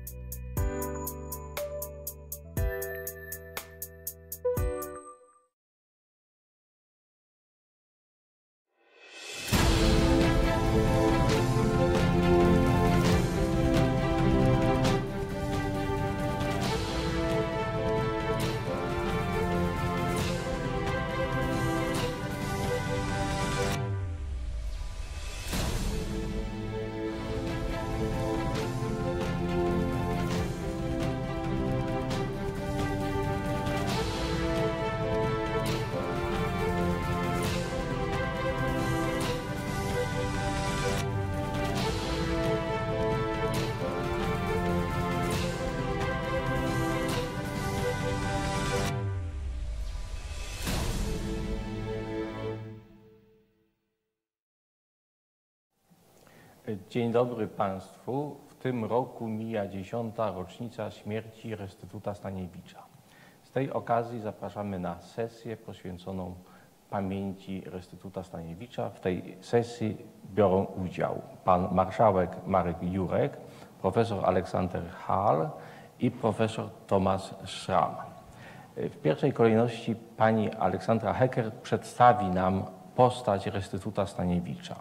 Dzień dobry Państwu. W tym roku mija 10. rocznica śmierci restytuta Staniewicza. Z tej okazji zapraszamy na sesję poświęconą pamięci restytuta Staniewicza. W tej sesji biorą udział pan marszałek Marek Jurek, profesor Aleksander Hall i profesor Thomas Schramm. W pierwszej kolejności pani Aleksandra Hecker przedstawi nam postać restytuta Staniewicza.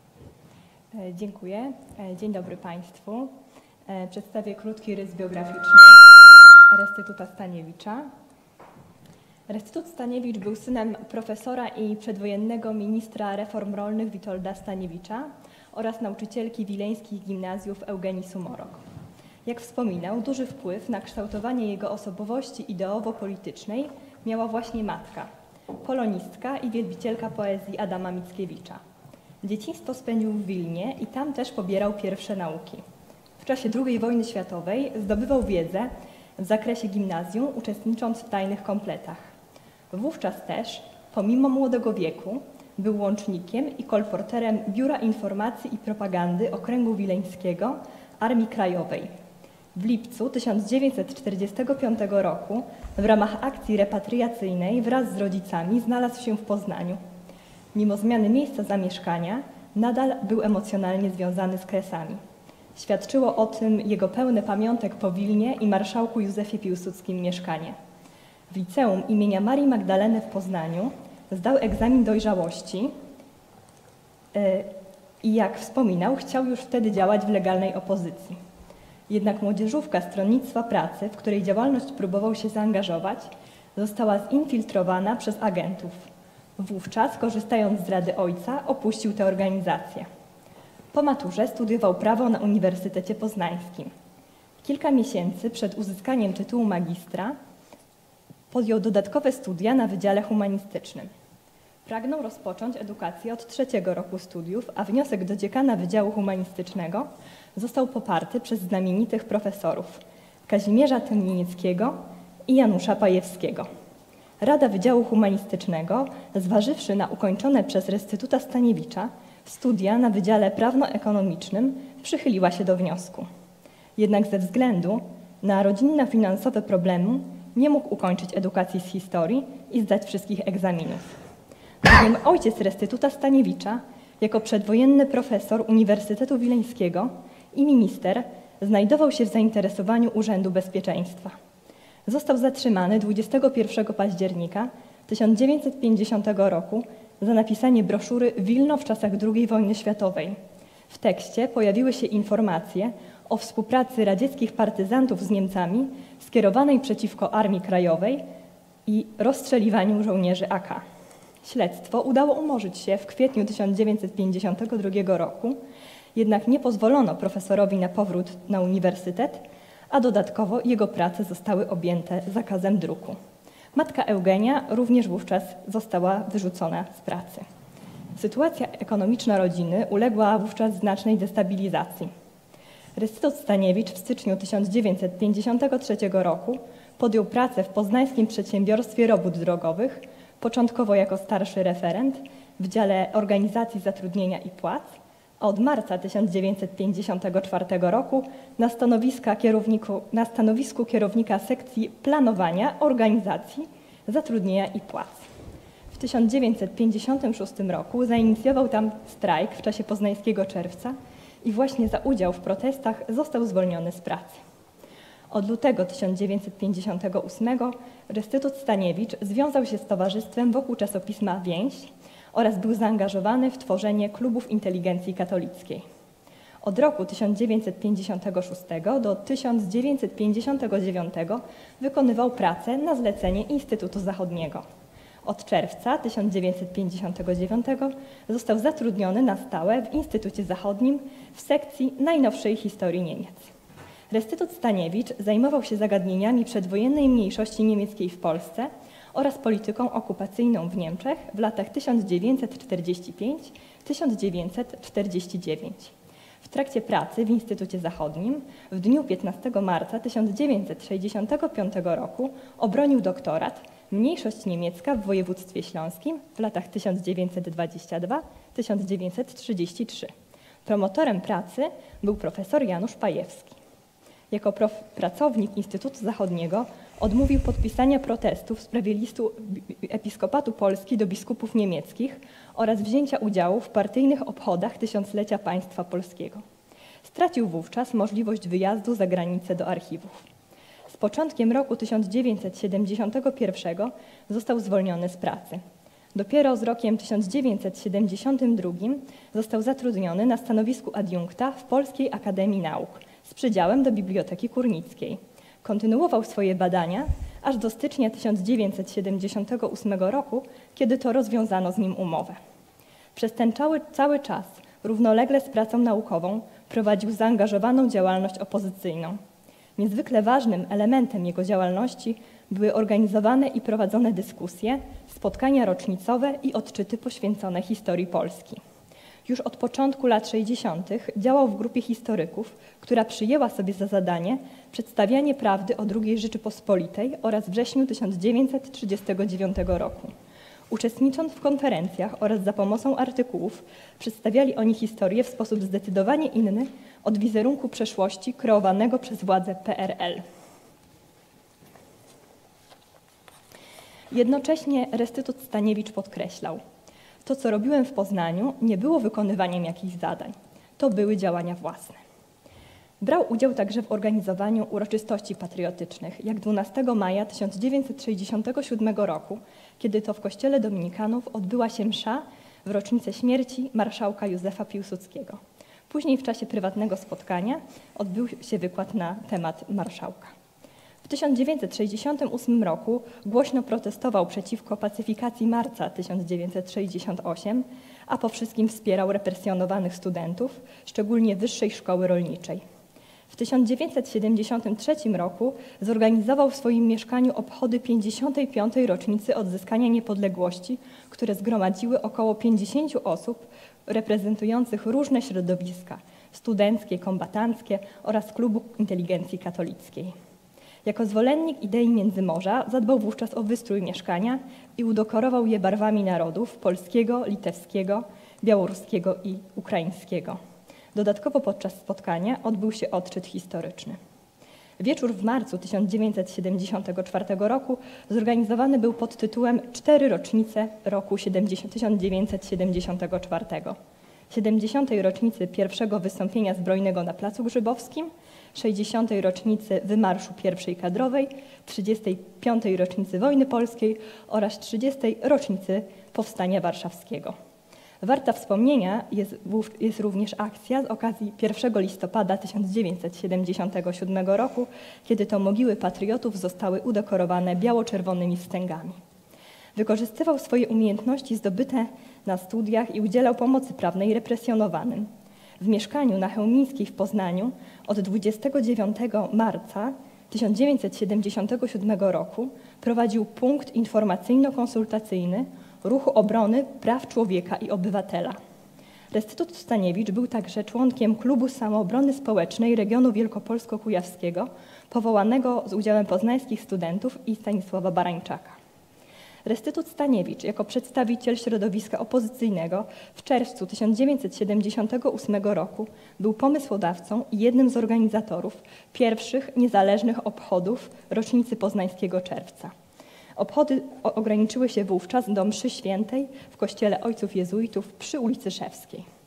Dziękuję. Dzień dobry Państwu. Przedstawię krótki rys biograficzny restytuta Staniewicza. Restytut Staniewicz był synem profesora i przedwojennego ministra reform rolnych Witolda Staniewicza oraz nauczycielki wileńskich gimnazjów Eugenii Sumorok. Jak wspominał, duży wpływ na kształtowanie jego osobowości ideowo-politycznej miała właśnie matka, polonistka i wielbicielka poezji Adama Mickiewicza. Dzieciństwo spędził w Wilnie i tam też pobierał pierwsze nauki. W czasie II wojny światowej zdobywał wiedzę w zakresie gimnazjum, uczestnicząc w tajnych kompletach. Wówczas też, pomimo młodego wieku, był łącznikiem i kolporterem Biura Informacji i Propagandy Okręgu Wileńskiego Armii Krajowej. W lipcu 1945 roku w ramach akcji repatriacyjnej wraz z rodzicami znalazł się w Poznaniu. Mimo zmiany miejsca zamieszkania, nadal był emocjonalnie związany z Kresami. Świadczyło o tym jego pełne pamiątek po Wilnie i marszałku Józefie Piłsudskim mieszkanie. W liceum imienia Marii Magdaleny w Poznaniu zdał egzamin dojrzałości i jak wspominał, chciał już wtedy działać w legalnej opozycji. Jednak młodzieżówka Stronnictwa Pracy, w której działalność próbował się zaangażować, została zinfiltrowana przez agentów. Wówczas, korzystając z rady ojca, opuścił tę organizację. Po maturze studiował prawo na Uniwersytecie Poznańskim. Kilka miesięcy przed uzyskaniem tytułu magistra podjął dodatkowe studia na Wydziale Humanistycznym. Pragnął rozpocząć edukację od 3. roku studiów, a wniosek do dziekana Wydziału Humanistycznego został poparty przez znamienitych profesorów Kazimierza Tymienieckiego i Janusza Pajewskiego. Rada Wydziału Humanistycznego, zważywszy na ukończone przez restytuta Staniewicza studia na Wydziale Prawno-Ekonomicznym, przychyliła się do wniosku. Jednak ze względu na rodzinno-finansowe problemy nie mógł ukończyć edukacji z historii i zdać wszystkich egzaminów. Bowiem ojciec restytuta Staniewicza, jako przedwojenny profesor Uniwersytetu Wileńskiego i minister, znajdował się w zainteresowaniu Urzędu Bezpieczeństwa. Został zatrzymany 21 października 1950 roku za napisanie broszury Wilno w czasach II wojny światowej. W tekście pojawiły się informacje o współpracy radzieckich partyzantów z Niemcami skierowanej przeciwko Armii Krajowej i rozstrzeliwaniu żołnierzy AK. Śledztwo udało umorzyć się w kwietniu 1952 roku, jednak nie pozwolono profesorowi na powrót na uniwersytet, a dodatkowo jego prace zostały objęte zakazem druku. Matka Eugenia również wówczas została wyrzucona z pracy. Sytuacja ekonomiczna rodziny uległa wówczas znacznej destabilizacji. Restytut Staniewicz w styczniu 1953 roku podjął pracę w poznańskim przedsiębiorstwie robót drogowych, początkowo jako starszy referent w dziale organizacji zatrudnienia i płac, a od marca 1954 roku na stanowisku kierownika sekcji planowania, organizacji, zatrudnienia i płac. W 1956 roku zainicjował tam strajk w czasie poznańskiego czerwca i właśnie za udział w protestach został zwolniony z pracy. Od lutego 1958 Restytut Staniewicz związał się z towarzystwem wokół czasopisma Więź oraz był zaangażowany w tworzenie klubów inteligencji katolickiej. Od roku 1956 do 1959 wykonywał pracę na zlecenie Instytutu Zachodniego. Od czerwca 1959 został zatrudniony na stałe w Instytucie Zachodnim w sekcji najnowszej historii Niemiec. Restytut Staniewicz zajmował się zagadnieniami przedwojennej mniejszości niemieckiej w Polsce oraz polityką okupacyjną w Niemczech w latach 1945-1949. W trakcie pracy w Instytucie Zachodnim w dniu 15 marca 1965 roku obronił doktorat Mniejszość niemiecka w województwie śląskim w latach 1922-1933. Promotorem pracy był profesor Janusz Pajewski. Jako pracownik Instytutu Zachodniego odmówił podpisania protestu w sprawie listu Episkopatu Polski do biskupów niemieckich oraz wzięcia udziału w partyjnych obchodach tysiąclecia państwa polskiego. Stracił wówczas możliwość wyjazdu za granicę do archiwów. Z początkiem roku 1971 został zwolniony z pracy. Dopiero z rokiem 1972 został zatrudniony na stanowisku adiunkta w Polskiej Akademii Nauk z przydziałem do Biblioteki Kurnickiej. Kontynuował swoje badania aż do stycznia 1978 roku, kiedy to rozwiązano z nim umowę. Przez ten cały czas, równolegle z pracą naukową, prowadził zaangażowaną działalność opozycyjną. Niezwykle ważnym elementem jego działalności były organizowane i prowadzone dyskusje, spotkania rocznicowe i odczyty poświęcone historii Polski. Już od początku lat 60. działał w grupie historyków, która przyjęła sobie za zadanie przedstawianie prawdy o II Rzeczypospolitej oraz wrześniu 1939 roku. Uczestnicząc w konferencjach oraz za pomocą artykułów, przedstawiali oni historię w sposób zdecydowanie inny od wizerunku przeszłości kreowanego przez władze PRL. Jednocześnie Restytut Staniewicz podkreślał: to, co robiłem w Poznaniu, nie było wykonywaniem jakichś zadań. To były działania własne. Brał udział także w organizowaniu uroczystości patriotycznych, jak 12 maja 1967 roku, kiedy to w kościele dominikanów odbyła się msza w rocznicę śmierci marszałka Józefa Piłsudskiego. Później w czasie prywatnego spotkania odbył się wykład na temat marszałka. W 1968 roku głośno protestował przeciwko pacyfikacji marca 1968, a po wszystkim wspierał represjonowanych studentów, szczególnie Wyższej Szkoły Rolniczej. W 1973 roku zorganizował w swoim mieszkaniu obchody 55. rocznicy odzyskania niepodległości, które zgromadziły około 50 osób reprezentujących różne środowiska studenckie, kombatanckie oraz klubu inteligencji katolickiej. Jako zwolennik idei Międzymorza zadbał wówczas o wystrój mieszkania i udekorował je barwami narodów polskiego, litewskiego, białoruskiego i ukraińskiego. Dodatkowo podczas spotkania odbył się odczyt historyczny. Wieczór w marcu 1974 roku zorganizowany był pod tytułem 4 rocznice roku 1974, 70. rocznicy pierwszego wystąpienia zbrojnego na Placu Grzybowskim, 60. rocznicy wymarszu I kadrowej, 35. rocznicy wojny polskiej oraz 30. rocznicy Powstania Warszawskiego. Warta wspomnienia jest również akcja z okazji 1 listopada 1977 roku, kiedy to mogiły patriotów zostały udekorowane biało-czerwonymi wstęgami. Wykorzystywał swoje umiejętności zdobyte na studiach i udzielał pomocy prawnej represjonowanym. W mieszkaniu na Chełmińskiej w Poznaniu od 29 marca 1977 roku prowadził punkt informacyjno-konsultacyjny Ruchu Obrony Praw Człowieka i Obywatela. Restytut Staniewicz był także członkiem Klubu Samoobrony Społecznej Regionu Wielkopolsko-Kujawskiego, powołanego z udziałem poznańskich studentów i Stanisława Barańczaka. Restytut Staniewicz jako przedstawiciel środowiska opozycyjnego w czerwcu 1978 roku był pomysłodawcą i jednym z organizatorów pierwszych niezależnych obchodów rocznicy Poznańskiego Czerwca. Obchody ograniczyły się wówczas do mszy świętej w kościele ojców jezuitów przy ulicy Szewskiej.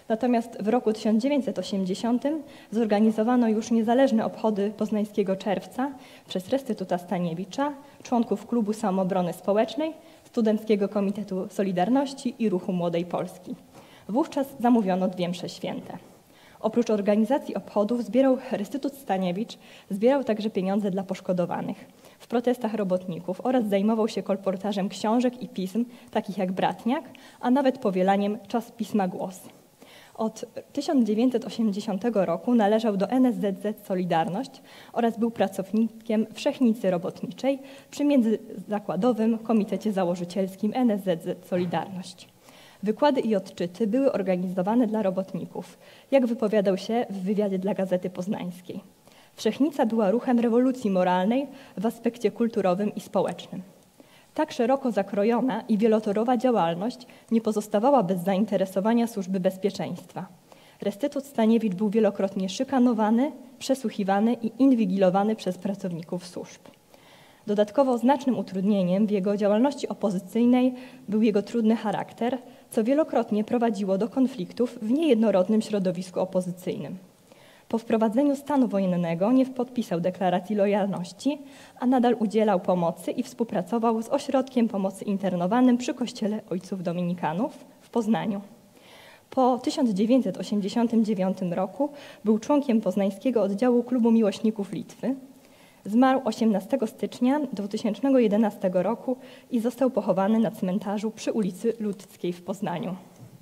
Natomiast w roku 1980 zorganizowano już niezależne obchody Poznańskiego Czerwca przez Restytuta Staniewicza, członków Klubu Samoobrony Społecznej, Studenckiego Komitetu Solidarności i Ruchu Młodej Polski. Wówczas zamówiono 2 msze święte. Oprócz organizacji obchodów Restytut Staniewicz zbierał także pieniądze dla poszkodowanych w protestach robotników oraz zajmował się kolportażem książek i pism, takich jak Bratniak, a nawet powielaniem czasopisma Głos. Od 1980 roku należał do NSZZ Solidarność oraz był pracownikiem Wszechnicy Robotniczej przy Międzyzakładowym Komitecie Założycielskim NSZZ Solidarność. Wykłady i odczyty były organizowane dla robotników, jak wypowiadał się w wywiadzie dla Gazety Poznańskiej. Wszechnica była ruchem rewolucji moralnej w aspekcie kulturowym i społecznym. Tak szeroko zakrojona i wielotorowa działalność nie pozostawała bez zainteresowania Służby Bezpieczeństwa. Restytut Staniewicz był wielokrotnie szykanowany, przesłuchiwany i inwigilowany przez pracowników służb. Dodatkowo znacznym utrudnieniem w jego działalności opozycyjnej był jego trudny charakter, co wielokrotnie prowadziło do konfliktów w niejednorodnym środowisku opozycyjnym. Po wprowadzeniu stanu wojennego nie podpisał deklaracji lojalności, a nadal udzielał pomocy i współpracował z Ośrodkiem Pomocy Internowanym przy Kościele Ojców Dominikanów w Poznaniu. Po 1989 roku był członkiem poznańskiego oddziału Klubu Miłośników Litwy. Zmarł 18 stycznia 2011 roku i został pochowany na cmentarzu przy ulicy Ludzkiej w Poznaniu.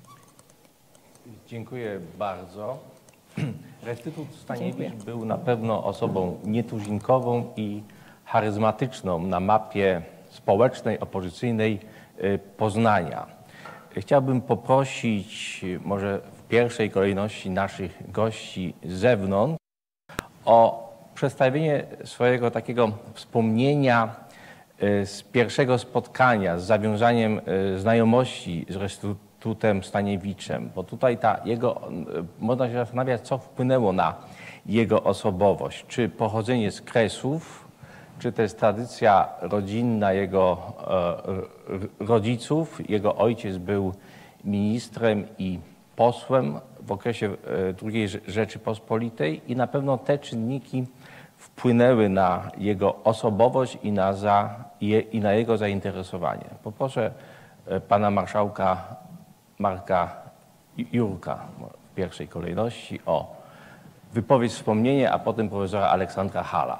Dziękuję bardzo. Restytut Staniewicz był na pewno osobą nietuzinkową i charyzmatyczną na mapie społecznej, opozycyjnej Poznania. Chciałbym poprosić może w pierwszej kolejności naszych gości z zewnątrz o przedstawienie swojego takiego wspomnienia z pierwszego spotkania, z zawiązaniem znajomości z Restytutem Staniewiczem, bo tutaj można się zastanawiać, co wpłynęło na jego osobowość. Czy pochodzenie z Kresów, czy to jest tradycja rodzinna jego rodziców. Jego ojciec był ministrem i posłem w okresie II Rzeczypospolitej i na pewno te czynniki wpłynęły na jego osobowość i na jego zainteresowanie. Poproszę pana marszałka Marka Jurka w pierwszej kolejności o wypowiedź, wspomnienie, a potem profesora Aleksandra Hala.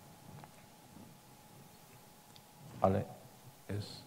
Ale jest...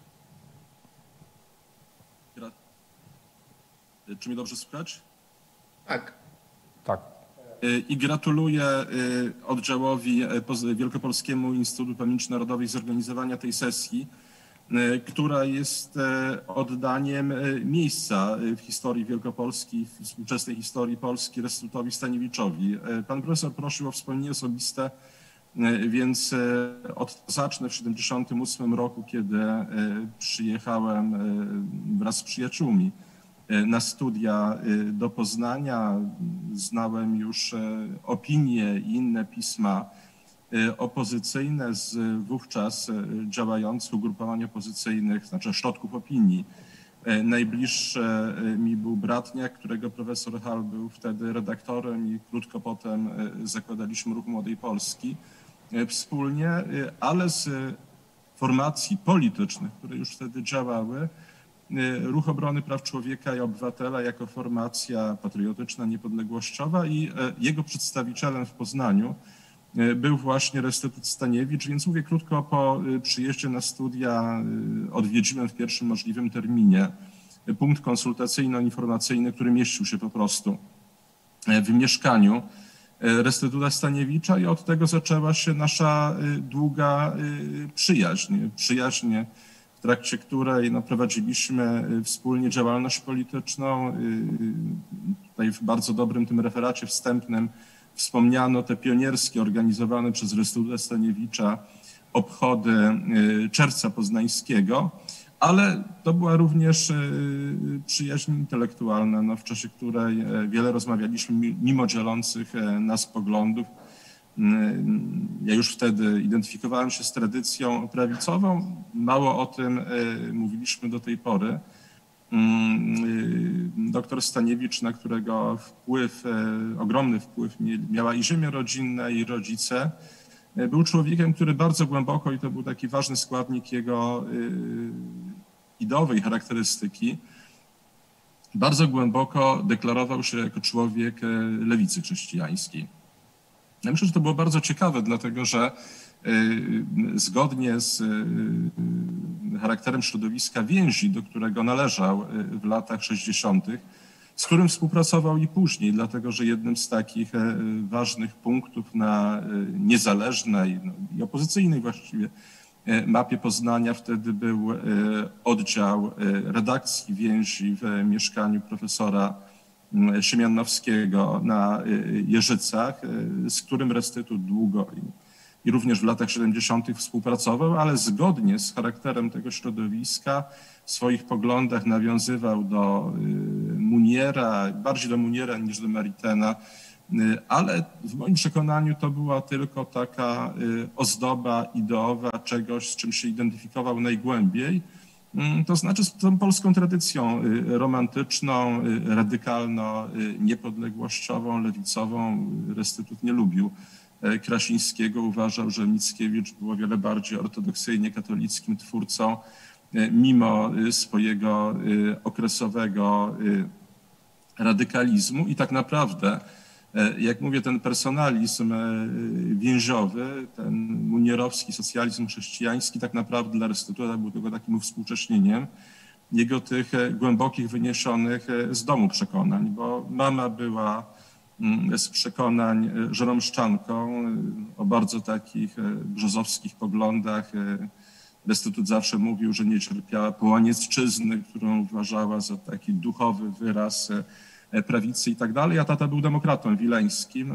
Czy mnie dobrze słychać? Tak. Tak. I gratuluję oddziałowi Wielkopolskiemu Instytutu Pamięci Narodowej zorganizowania tej sesji, która jest oddaniem miejsca w historii Wielkopolski, w współczesnej historii Polski Restytutowi Staniewiczowi. Pan profesor prosił o wspomnienie osobiste, więc zacznę w 1978 roku, kiedy przyjechałem wraz z przyjaciółmi na studia do Poznania. Znałem już opinie i inne pisma opozycyjne z wówczas działających ugrupowań opozycyjnych, znaczy ośrodków opinii. Najbliższy mi był Bratniak, którego profesor Hall był wtedy redaktorem i krótko potem zakładaliśmy Ruch Młodej Polski wspólnie, ale z formacji politycznych, które już wtedy działały, Ruch Obrony Praw Człowieka i Obywatela jako formacja patriotyczna, niepodległościowa i jego przedstawicielem w Poznaniu był właśnie Restytut Staniewicz, więc mówię krótko, po przyjeździe na studia odwiedziłem w pierwszym możliwym terminie punkt konsultacyjno-informacyjny, który mieścił się po prostu w mieszkaniu Restytuta Staniewicza i od tego zaczęła się nasza długa przyjaźń, w trakcie której prowadziliśmy wspólnie działalność polityczną. Tutaj w bardzo dobrym tym referacie wstępnym wspomniano te pionierskie, organizowane przez Restytuta Staniewicza obchody Czerwca Poznańskiego, ale to była również przyjaźń intelektualna, w czasie której wiele rozmawialiśmy mimo dzielących nas poglądów. Ja już wtedy identyfikowałem się z tradycją prawicową. Mało o tym mówiliśmy do tej pory, Doktor Staniewicz, na którego ogromny wpływ miała i ziemia rodzinna, i rodzice, był człowiekiem, który bardzo głęboko, i to był taki ważny składnik jego ideowej charakterystyki, bardzo głęboko deklarował się jako człowiek lewicy chrześcijańskiej. Ja myślę, że to było bardzo ciekawe, dlatego że zgodnie z charakterem środowiska więzi, do którego należał w latach 60., z którym współpracował i później, dlatego że jednym z takich ważnych punktów na niezależnej i opozycyjnej właściwie mapie Poznania wtedy był oddział redakcji więzi w mieszkaniu profesora Siemianowskiego na Jeżycach, z którym Restytut długo i również w latach 70. współpracował, ale zgodnie z charakterem tego środowiska w swoich poglądach nawiązywał do Muniera, bardziej do Muniera niż do Meritena, ale w moim przekonaniu to była tylko taka ozdoba ideowa czegoś, z czym się identyfikował najgłębiej, to znaczy z tą polską tradycją romantyczną, radykalno-niepodległościową, lewicową. Restytut nie lubił Krasińskiego, uważał, że Mickiewicz był o wiele bardziej ortodoksyjnie katolickim twórcą, mimo swojego okresowego radykalizmu. I tak naprawdę, jak mówię, ten personalizm więziowy, ten munierowski socjalizm chrześcijański, tak naprawdę dla Restytuta był tylko takim uwspółcześnieniem jego tych głębokich, wyniesionych z domu przekonań, bo mama była z przekonań żeromszczanką o bardzo takich brzozowskich poglądach. Restytut zawsze mówił, że nie cierpiała połaniecczyzny, którą uważała za taki duchowy wyraz prawicy i tak dalej, a tata był demokratą wileńskim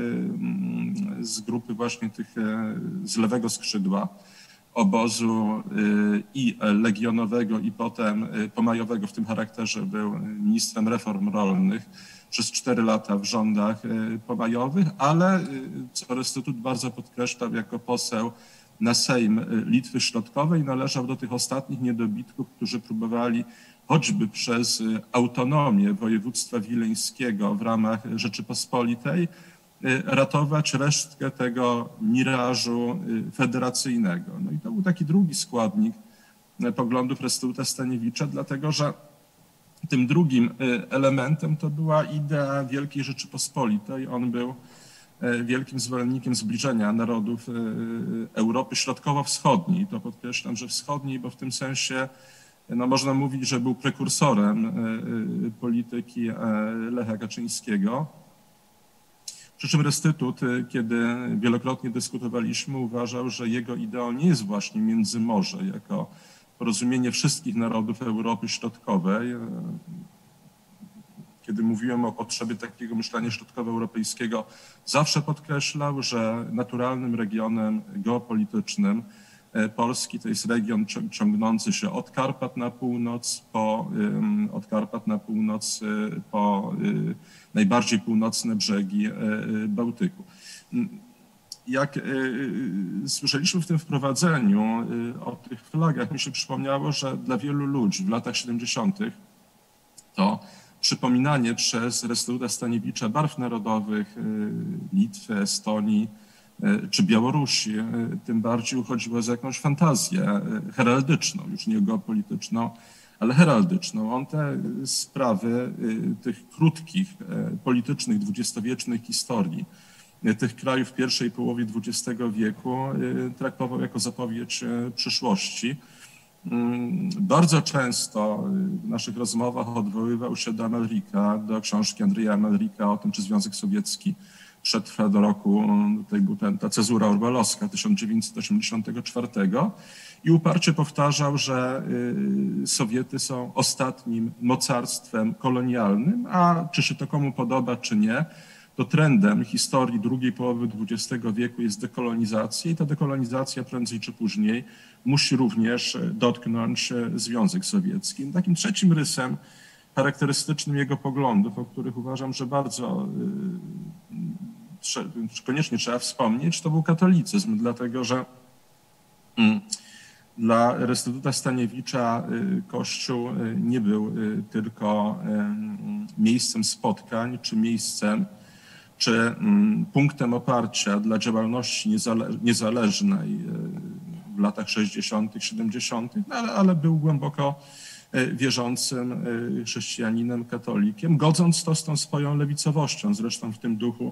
z grupy właśnie tych z lewego skrzydła obozu i legionowego, i potem pomajowego. W tym charakterze był ministrem reform rolnych przez 4 lata w rządach pomajowych, ale co Restytut bardzo podkreślał, jako poseł na Sejm Litwy Środkowej należał do tych ostatnich niedobitków, którzy próbowali choćby przez autonomię województwa wileńskiego w ramach Rzeczypospolitej ratować resztkę tego mirażu federacyjnego. No i to był taki drugi składnik poglądów Restytuta Staniewicza, dlatego że tym drugim elementem to była idea Wielkiej Rzeczypospolitej. On był wielkim zwolennikiem zbliżenia narodów Europy Środkowo-Wschodniej. To podkreślam, że wschodniej, bo w tym sensie no, można mówić, że był prekursorem polityki Lecha Kaczyńskiego. Przy czym Restytut, kiedy wielokrotnie dyskutowaliśmy, uważał, że jego ideą nie jest właśnie Międzymorze jako porozumienie wszystkich narodów Europy Środkowej. Kiedy mówiłem o potrzebie takiego myślenia środkowoeuropejskiego, zawsze podkreślał, że naturalnym regionem geopolitycznym Polski to jest region ciągnący się od Karpat na północ po najbardziej północne brzegi Bałtyku. Jak słyszeliśmy w tym wprowadzeniu o tych flagach, mi się przypomniało, że dla wielu ludzi w latach 70. to przypominanie przez Restytuta Staniewicza barw narodowych Litwy, Estonii czy Białorusi tym bardziej uchodziło za jakąś fantazję heraldyczną, już nie geopolityczną, ale heraldyczną. On te sprawy tych krótkich, politycznych, dwudziestowiecznych historii tych krajów w pierwszej połowie XX wieku traktował jako zapowiedź przyszłości. Bardzo często w naszych rozmowach odwoływał się do Amalrika, do książki Andrzeja Amalrika o tym, czy Związek Sowiecki przetrwa do roku, tutaj była ta cezura orwellowska 1984 i uparcie powtarzał, że Sowiety są ostatnim mocarstwem kolonialnym, a czy się to komu podoba, czy nie, to trendem historii drugiej połowy XX wieku jest dekolonizacja i ta dekolonizacja prędzej czy później musi również dotknąć Związek Sowiecki. Takim trzecim rysem charakterystycznym jego poglądów, o których uważam, że bardzo koniecznie trzeba wspomnieć, to był katolicyzm, dlatego że Dla restytuta Staniewicza Kościół nie był tylko miejscem spotkań, czy miejscem, czy punktem oparcia dla działalności niezależnej w latach 60., 70., ale był głęboko wierzącym chrześcijaninem, katolikiem, godząc to z tą swoją lewicowością. Zresztą w tym duchu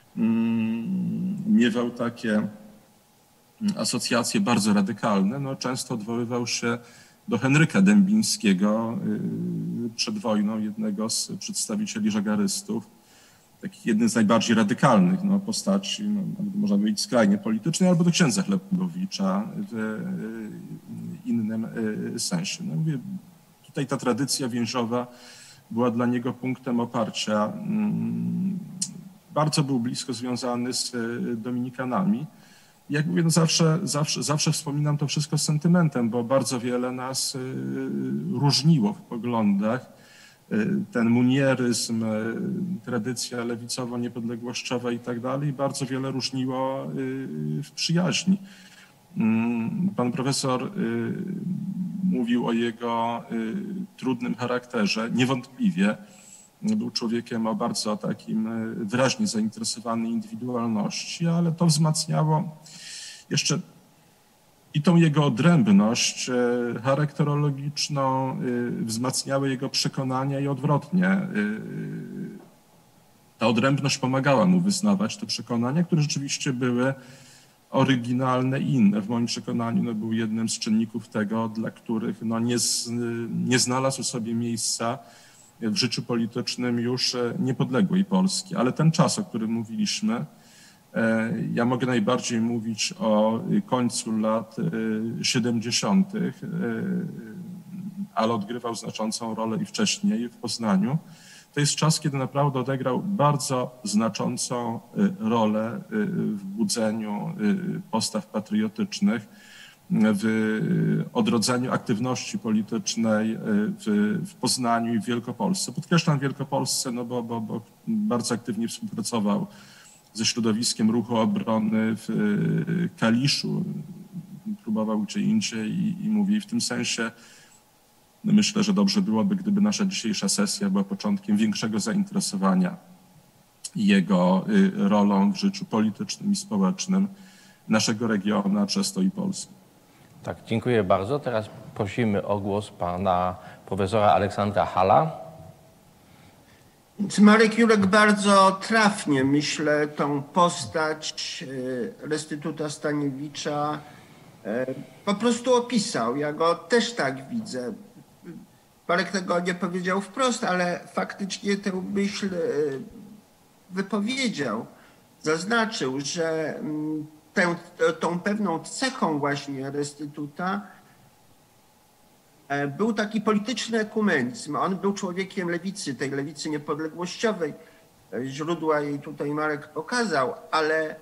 miewał takie asocjacje bardzo radykalne. No, często odwoływał się do Henryka Dębińskiego, przed wojną jednego z przedstawicieli żagarystów, taki jeden z najbardziej radykalnych postaci, można powiedzieć skrajnie politycznej, albo do księdza Chlebowicza w innym sensie. No, mówię, tutaj ta tradycja więźniowa była dla niego punktem oparcia. Bardzo był blisko związany z dominikanami. Jak mówię, no zawsze wspominam to wszystko z sentymentem, bo bardzo wiele nas różniło w poglądach. Ten munieryzm, tradycja lewicowo-niepodległościowa i tak dalej, bardzo wiele różniło w przyjaźni. Pan profesor mówił o jego trudnym charakterze. Niewątpliwie był człowiekiem o bardzo takim wyraźnie zainteresowanej indywidualności, ale to wzmacniało jeszcze i tą jego odrębność charakterologiczną, wzmacniały jego przekonania i odwrotnie. Ta odrębność pomagała mu wyznawać te przekonania, które rzeczywiście były oryginalne i inne. W moim przekonaniu był jednym z czynników tego, dla których nie znalazł sobie miejsca w życiu politycznym już niepodległej Polski. Ale ten czas, o którym mówiliśmy, ja mogę najbardziej mówić o końcu lat 70., ale odgrywał znaczącą rolę i wcześniej w Poznaniu. To jest czas, kiedy naprawdę odegrał bardzo znaczącą rolę w budzeniu postaw patriotycznych, w odrodzeniu aktywności politycznej w Poznaniu i w Wielkopolsce. Podkreślam Wielkopolsce, bo bardzo aktywnie współpracował ze środowiskiem Ruchu Obrony w Kaliszu, próbował gdzie indziej i mówi w tym sensie, myślę, że dobrze byłoby, gdyby nasza dzisiejsza sesja była początkiem większego zainteresowania jego rolą w życiu politycznym i społecznym naszego regionu, a przez to i Polski. Tak, dziękuję bardzo. Teraz prosimy o głos pana profesora Aleksandra Halla. Marek Jurek bardzo trafnie, myślę, tą postać restytuta Staniewicza po prostu opisał. Ja go też tak widzę. Marek tego nie powiedział wprost, ale faktycznie tę myśl wypowiedział. Zaznaczył, że tą pewną cechą właśnie restytuta był taki polityczny ekumenizm. On był człowiekiem lewicy, tej lewicy niepodległościowej. Źródła jej tutaj Marek pokazał, ale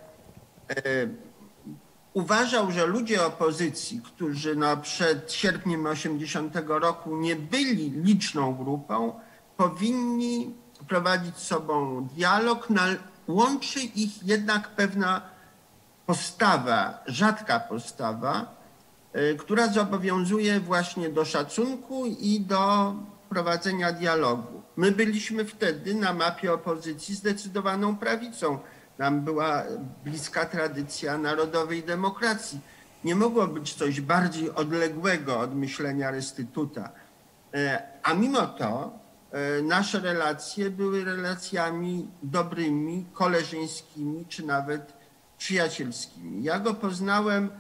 uważał, że ludzie opozycji, którzy przed sierpniem 80 roku nie byli liczną grupą, powinni prowadzić z sobą dialog. Łączy ich jednak pewna postawa, rzadka postawa, która zobowiązuje właśnie do szacunku i do prowadzenia dialogu. My byliśmy wtedy na mapie opozycji zdecydowaną prawicą. Nam była bliska tradycja narodowej demokracji. Nie mogło być coś bardziej odległego od myślenia restytuta. A mimo to nasze relacje były relacjami dobrymi, koleżeńskimi, czy nawet przyjacielskimi. Ja go poznałem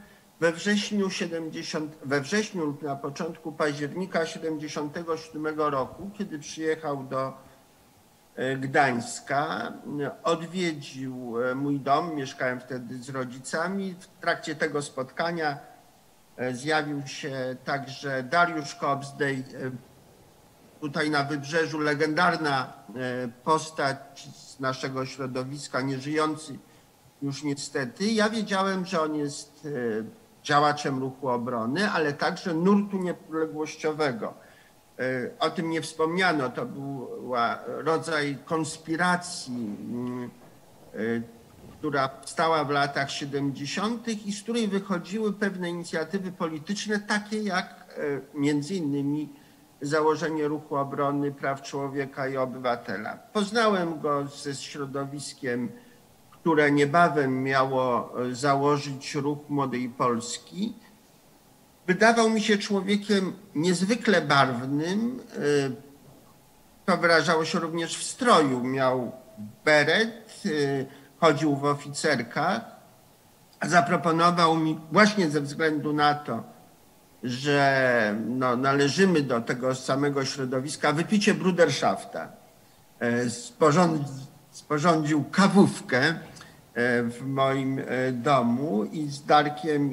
we wrześniu lub na początku października 1977 roku, kiedy przyjechał do Gdańska, odwiedził mój dom, mieszkałem wtedy z rodzicami. W trakcie tego spotkania zjawił się także Dariusz Kobzdej, tutaj na Wybrzeżu legendarna postać z naszego środowiska, nieżyjący już niestety. Ja wiedziałem, że on jest działaczem Ruchu Obrony, ale także nurtu niepodległościowego. O tym nie wspomniano, to był rodzaj konspiracji, która powstała w latach 70. i z której wychodziły pewne inicjatywy polityczne, takie jak między innymi założenie Ruchu Obrony Praw Człowieka i Obywatela. Poznałem go ze środowiskiem, które niebawem miało założyć Ruch Młodej Polski. Wydawał mi się człowiekiem niezwykle barwnym. To wyrażało się również w stroju. Miał beret, chodził w oficerkach. Zaproponował mi właśnie ze względu na to, że należymy do tego samego środowiska, wypicie Bruderschafta. Sporządził kawówkę w moim domu i z Darkiem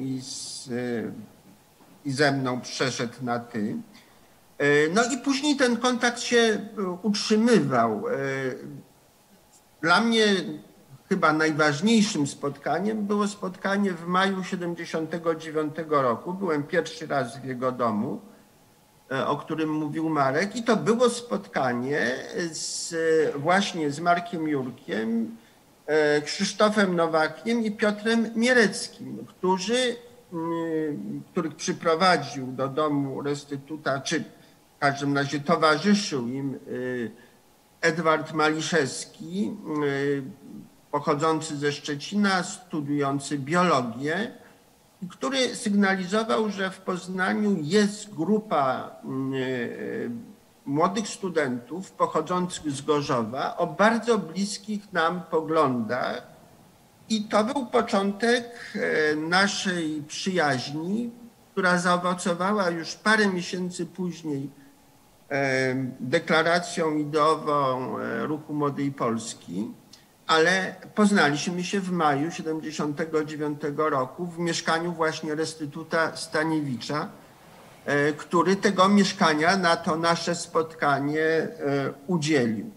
i ze mną przeszedł na ty. No i później ten kontakt się utrzymywał. Dla mnie chyba najważniejszym spotkaniem było spotkanie w maju 79 roku. Byłem pierwszy raz w jego domu, o którym mówił Marek, i to było spotkanie właśnie z Markiem Jurkiem, Krzysztofem Nowakiem i Piotrem Miereckim, których przyprowadził do domu restytuta, czy w każdym razie towarzyszył im Edward Maliszewski, pochodzący ze Szczecina, studiujący biologię, który sygnalizował, że w Poznaniu jest grupa młodych studentów pochodzących z Gorzowa o bardzo bliskich nam poglądach. I to był początek naszej przyjaźni, która zaowocowała już parę miesięcy później deklaracją ideową Ruchu Młodej Polski, ale poznaliśmy się w maju 79 roku w mieszkaniu właśnie restytuta Staniewicza, który tego mieszkania na to nasze spotkanie udzielił.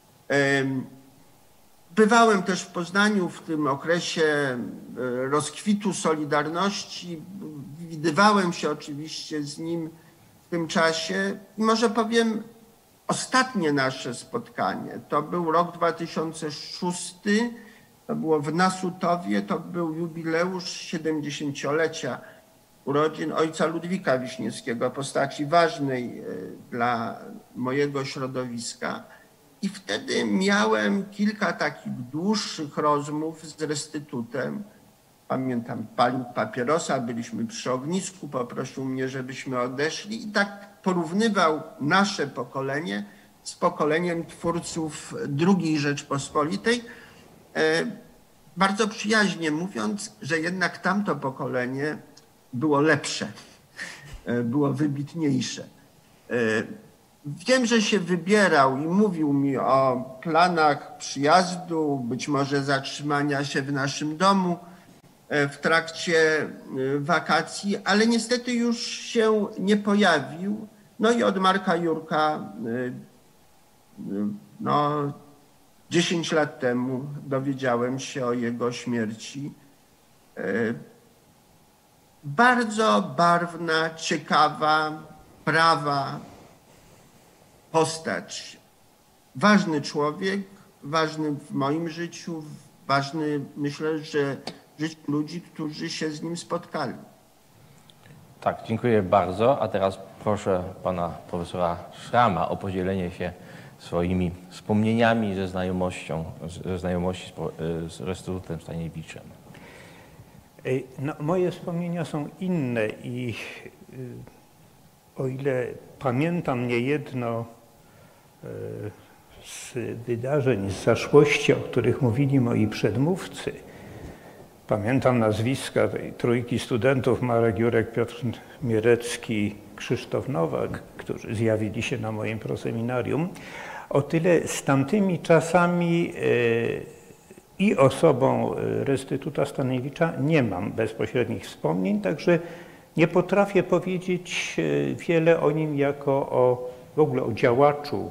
Bywałem też w Poznaniu w tym okresie rozkwitu Solidarności. Widywałem się oczywiście z nim w tym czasie. I może powiem, ostatnie nasze spotkanie to był rok 2006. To było w Nasutowie. To był jubileusz 70-lecia urodzin ojca Ludwika Wiśniewskiego, postaci ważnej dla mojego środowiska. I wtedy miałem kilka takich dłuższych rozmów z restytutem. Pamiętam, palił papierosa, byliśmy przy ognisku, poprosił mnie, żebyśmy odeszli i tak porównywał nasze pokolenie z pokoleniem twórców II Rzeczpospolitej, bardzo przyjaźnie mówiąc, że jednak tamto pokolenie było lepsze, było wybitniejsze. Wiem, że się wybierał i mówił mi o planach przyjazdu, być może zatrzymania się w naszym domu w trakcie wakacji, ale niestety już się nie pojawił. No i od Marka Jurka 10 lat temu dowiedziałem się o jego śmierci. Bardzo barwna, ciekawa, prawa postać. Ważny człowiek, ważny w moim życiu, ważny, myślę, że w życiu ludzi, którzy się z nim spotkali. Tak, dziękuję bardzo. A teraz proszę pana profesora Szrama o podzielenie się swoimi wspomnieniami ze znajomości z restytutem Staniewiczem. No, moje wspomnienia są inne i o ile pamiętam niejedno z wydarzeń z zaszłości, o których mówili moi przedmówcy, pamiętam nazwiska tej trójki studentów, Marek Jurek, Piotr Mierecki, Krzysztof Nowak, którzy zjawili się na moim proseminarium, o tyle z tamtymi czasami i osobą restytuta Staniewicza nie mam bezpośrednich wspomnień, także nie potrafię powiedzieć wiele o nim jako w ogóle o działaczu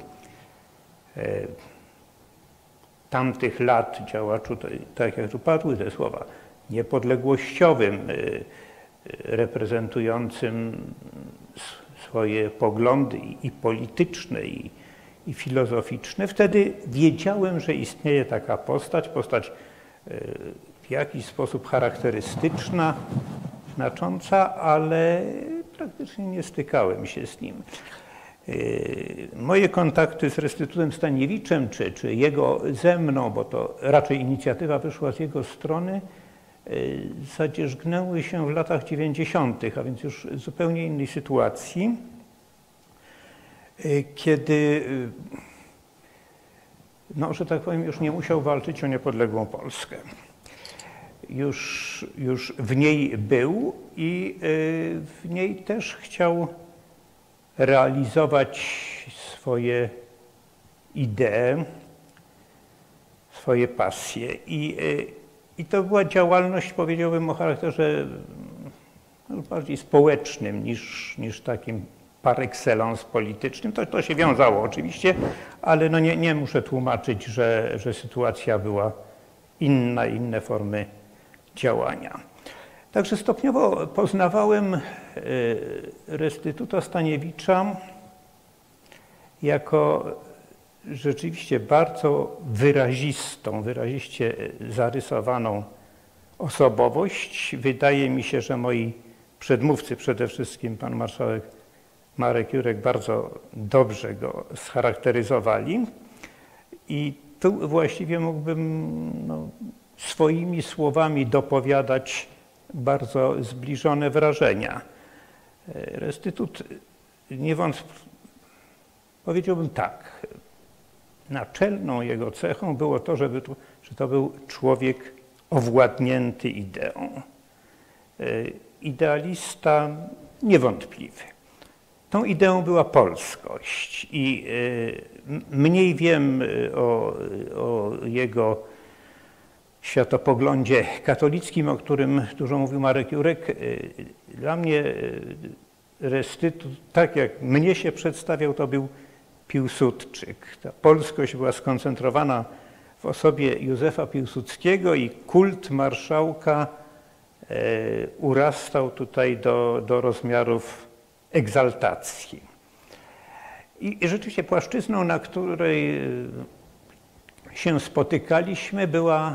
tamtych lat, działaczu, tak jak tu padły te słowa, niepodległościowym, reprezentującym swoje poglądy i polityczne, i filozoficzne. Wtedy wiedziałem, że istnieje taka postać w jakiś sposób charakterystyczna, znacząca, ale praktycznie nie stykałem się z nim. Moje kontakty z restytutem Staniewiczem, czy jego ze mną, bo to raczej inicjatywa wyszła z jego strony, zadzierzgnęły się w latach 90., a więc już w zupełnie innej sytuacji, kiedy, no, że tak powiem, już nie musiał walczyć o niepodległą Polskę. Już w niej był i w niej też chciał realizować swoje idee, swoje pasje. I to była działalność, powiedziałbym, o charakterze bardziej społecznym niż takim par excellence politycznym. To się wiązało oczywiście, ale no nie muszę tłumaczyć, że sytuacja była inna, inne formy działania. Także stopniowo poznawałem restytuta Staniewicza jako rzeczywiście bardzo wyraziście zarysowaną osobowość. Wydaje mi się, że moi przedmówcy, przede wszystkim pan marszałek Marek Jurek, bardzo dobrze go scharakteryzowali i tu właściwie mógłbym swoimi słowami dopowiadać bardzo zbliżone wrażenia. Restytut niewątpliwie, powiedziałbym tak, naczelną jego cechą było to, że to był człowiek owładnięty ideą. Idealista niewątpliwy. Tą ideą była polskość i mniej wiem o jego światopoglądzie katolickim, o którym dużo mówił Marek Jurek. Dla mnie restytut, tak jak mnie się przedstawiał, to był Piłsudczyk. Ta polskość była skoncentrowana w osobie Józefa Piłsudskiego i kult marszałka urastał tutaj do rozmiarów egzaltacji. I rzeczywiście płaszczyzną, na której się spotykaliśmy, była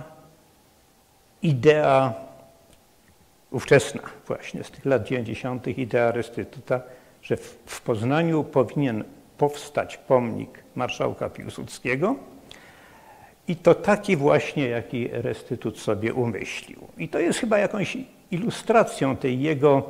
idea ówczesna właśnie z tych lat 90. idea restytuta, że w Poznaniu powinien powstać pomnik marszałka Piłsudskiego i to taki właśnie, jaki restytut sobie umyślił. I to jest chyba jakąś ilustracją tej jego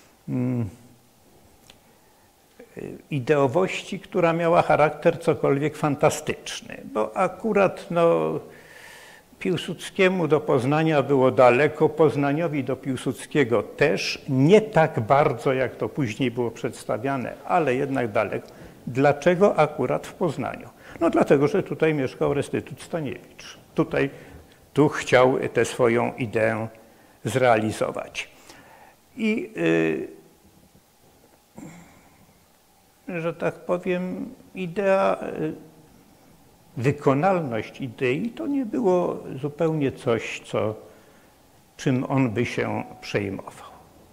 ideowości, która miała charakter cokolwiek fantastyczny, bo akurat Piłsudskiemu do Poznania było daleko, Poznaniowi do Piłsudskiego też, nie tak bardzo, jak to później było przedstawiane, ale jednak daleko. Dlaczego akurat w Poznaniu? No dlatego, że tutaj mieszkał restytut Staniewicz. Tu chciał tę swoją ideę zrealizować. I że tak powiem, wykonalność idei to nie było zupełnie coś, czym on by się przejmował.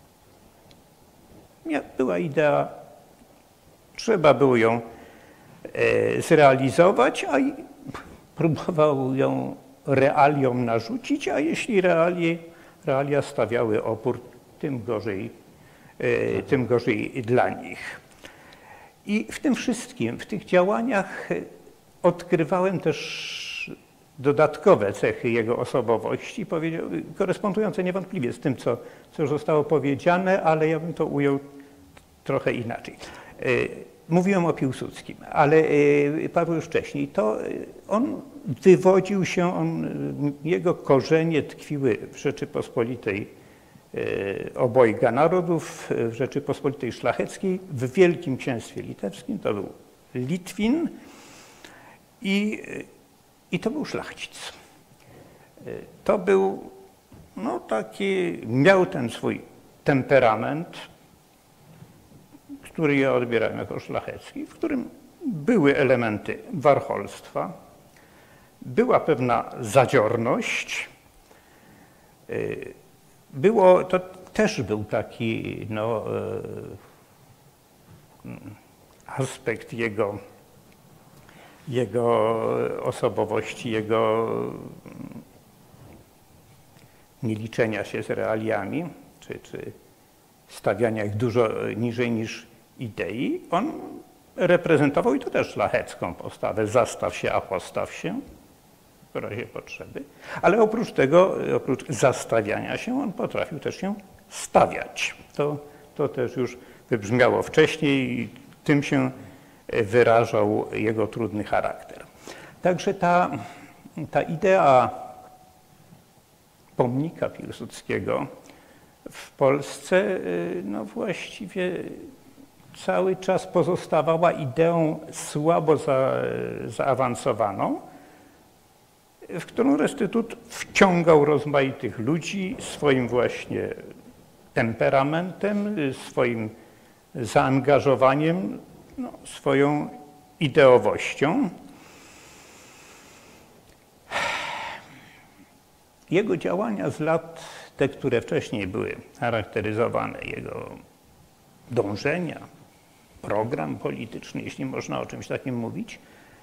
Była idea, trzeba było ją zrealizować, a próbował ją realiom narzucić, a jeśli realia stawiały opór, tym gorzej dla nich. I w tym wszystkim, w tych działaniach odkrywałem też dodatkowe cechy jego osobowości, korespondujące niewątpliwie z tym, co już zostało powiedziane, ale ja bym to ujął trochę inaczej. Mówiłem o Piłsudskim, ale padło już wcześniej. To on wywodził się, jego korzenie tkwiły w Rzeczypospolitej obojga narodów, w Rzeczypospolitej Szlacheckiej, w Wielkim Księstwie Litewskim, to był Litwin i to był szlachcic. To był miał ten swój temperament, który ja odbierałem jako szlachecki, w którym były elementy warcholstwa, była pewna zadziorność, to też był taki aspekt jego osobowości, jego nieliczenia się z realiami, czy stawiania ich dużo niżej niż idei, on reprezentował, i to też szlachecką postawę, zastaw się, a postaw się w razie potrzeby, ale oprócz tego, oprócz zastawiania się, on potrafił też się stawiać. To też już wybrzmiało wcześniej i tym się wyrażał jego trudny charakter. Także ta idea pomnika Piłsudskiego w Polsce no właściwie cały czas pozostawała ideą słabo zaawansowaną, w którą Restytut wciągał rozmaitych ludzi swoim właśnie temperamentem, swoim zaangażowaniem, no, swoją ideowością. Jego działania z lat, te, które wcześniej były charakteryzowane, jego dążenia, program polityczny, jeśli można o czymś takim mówić,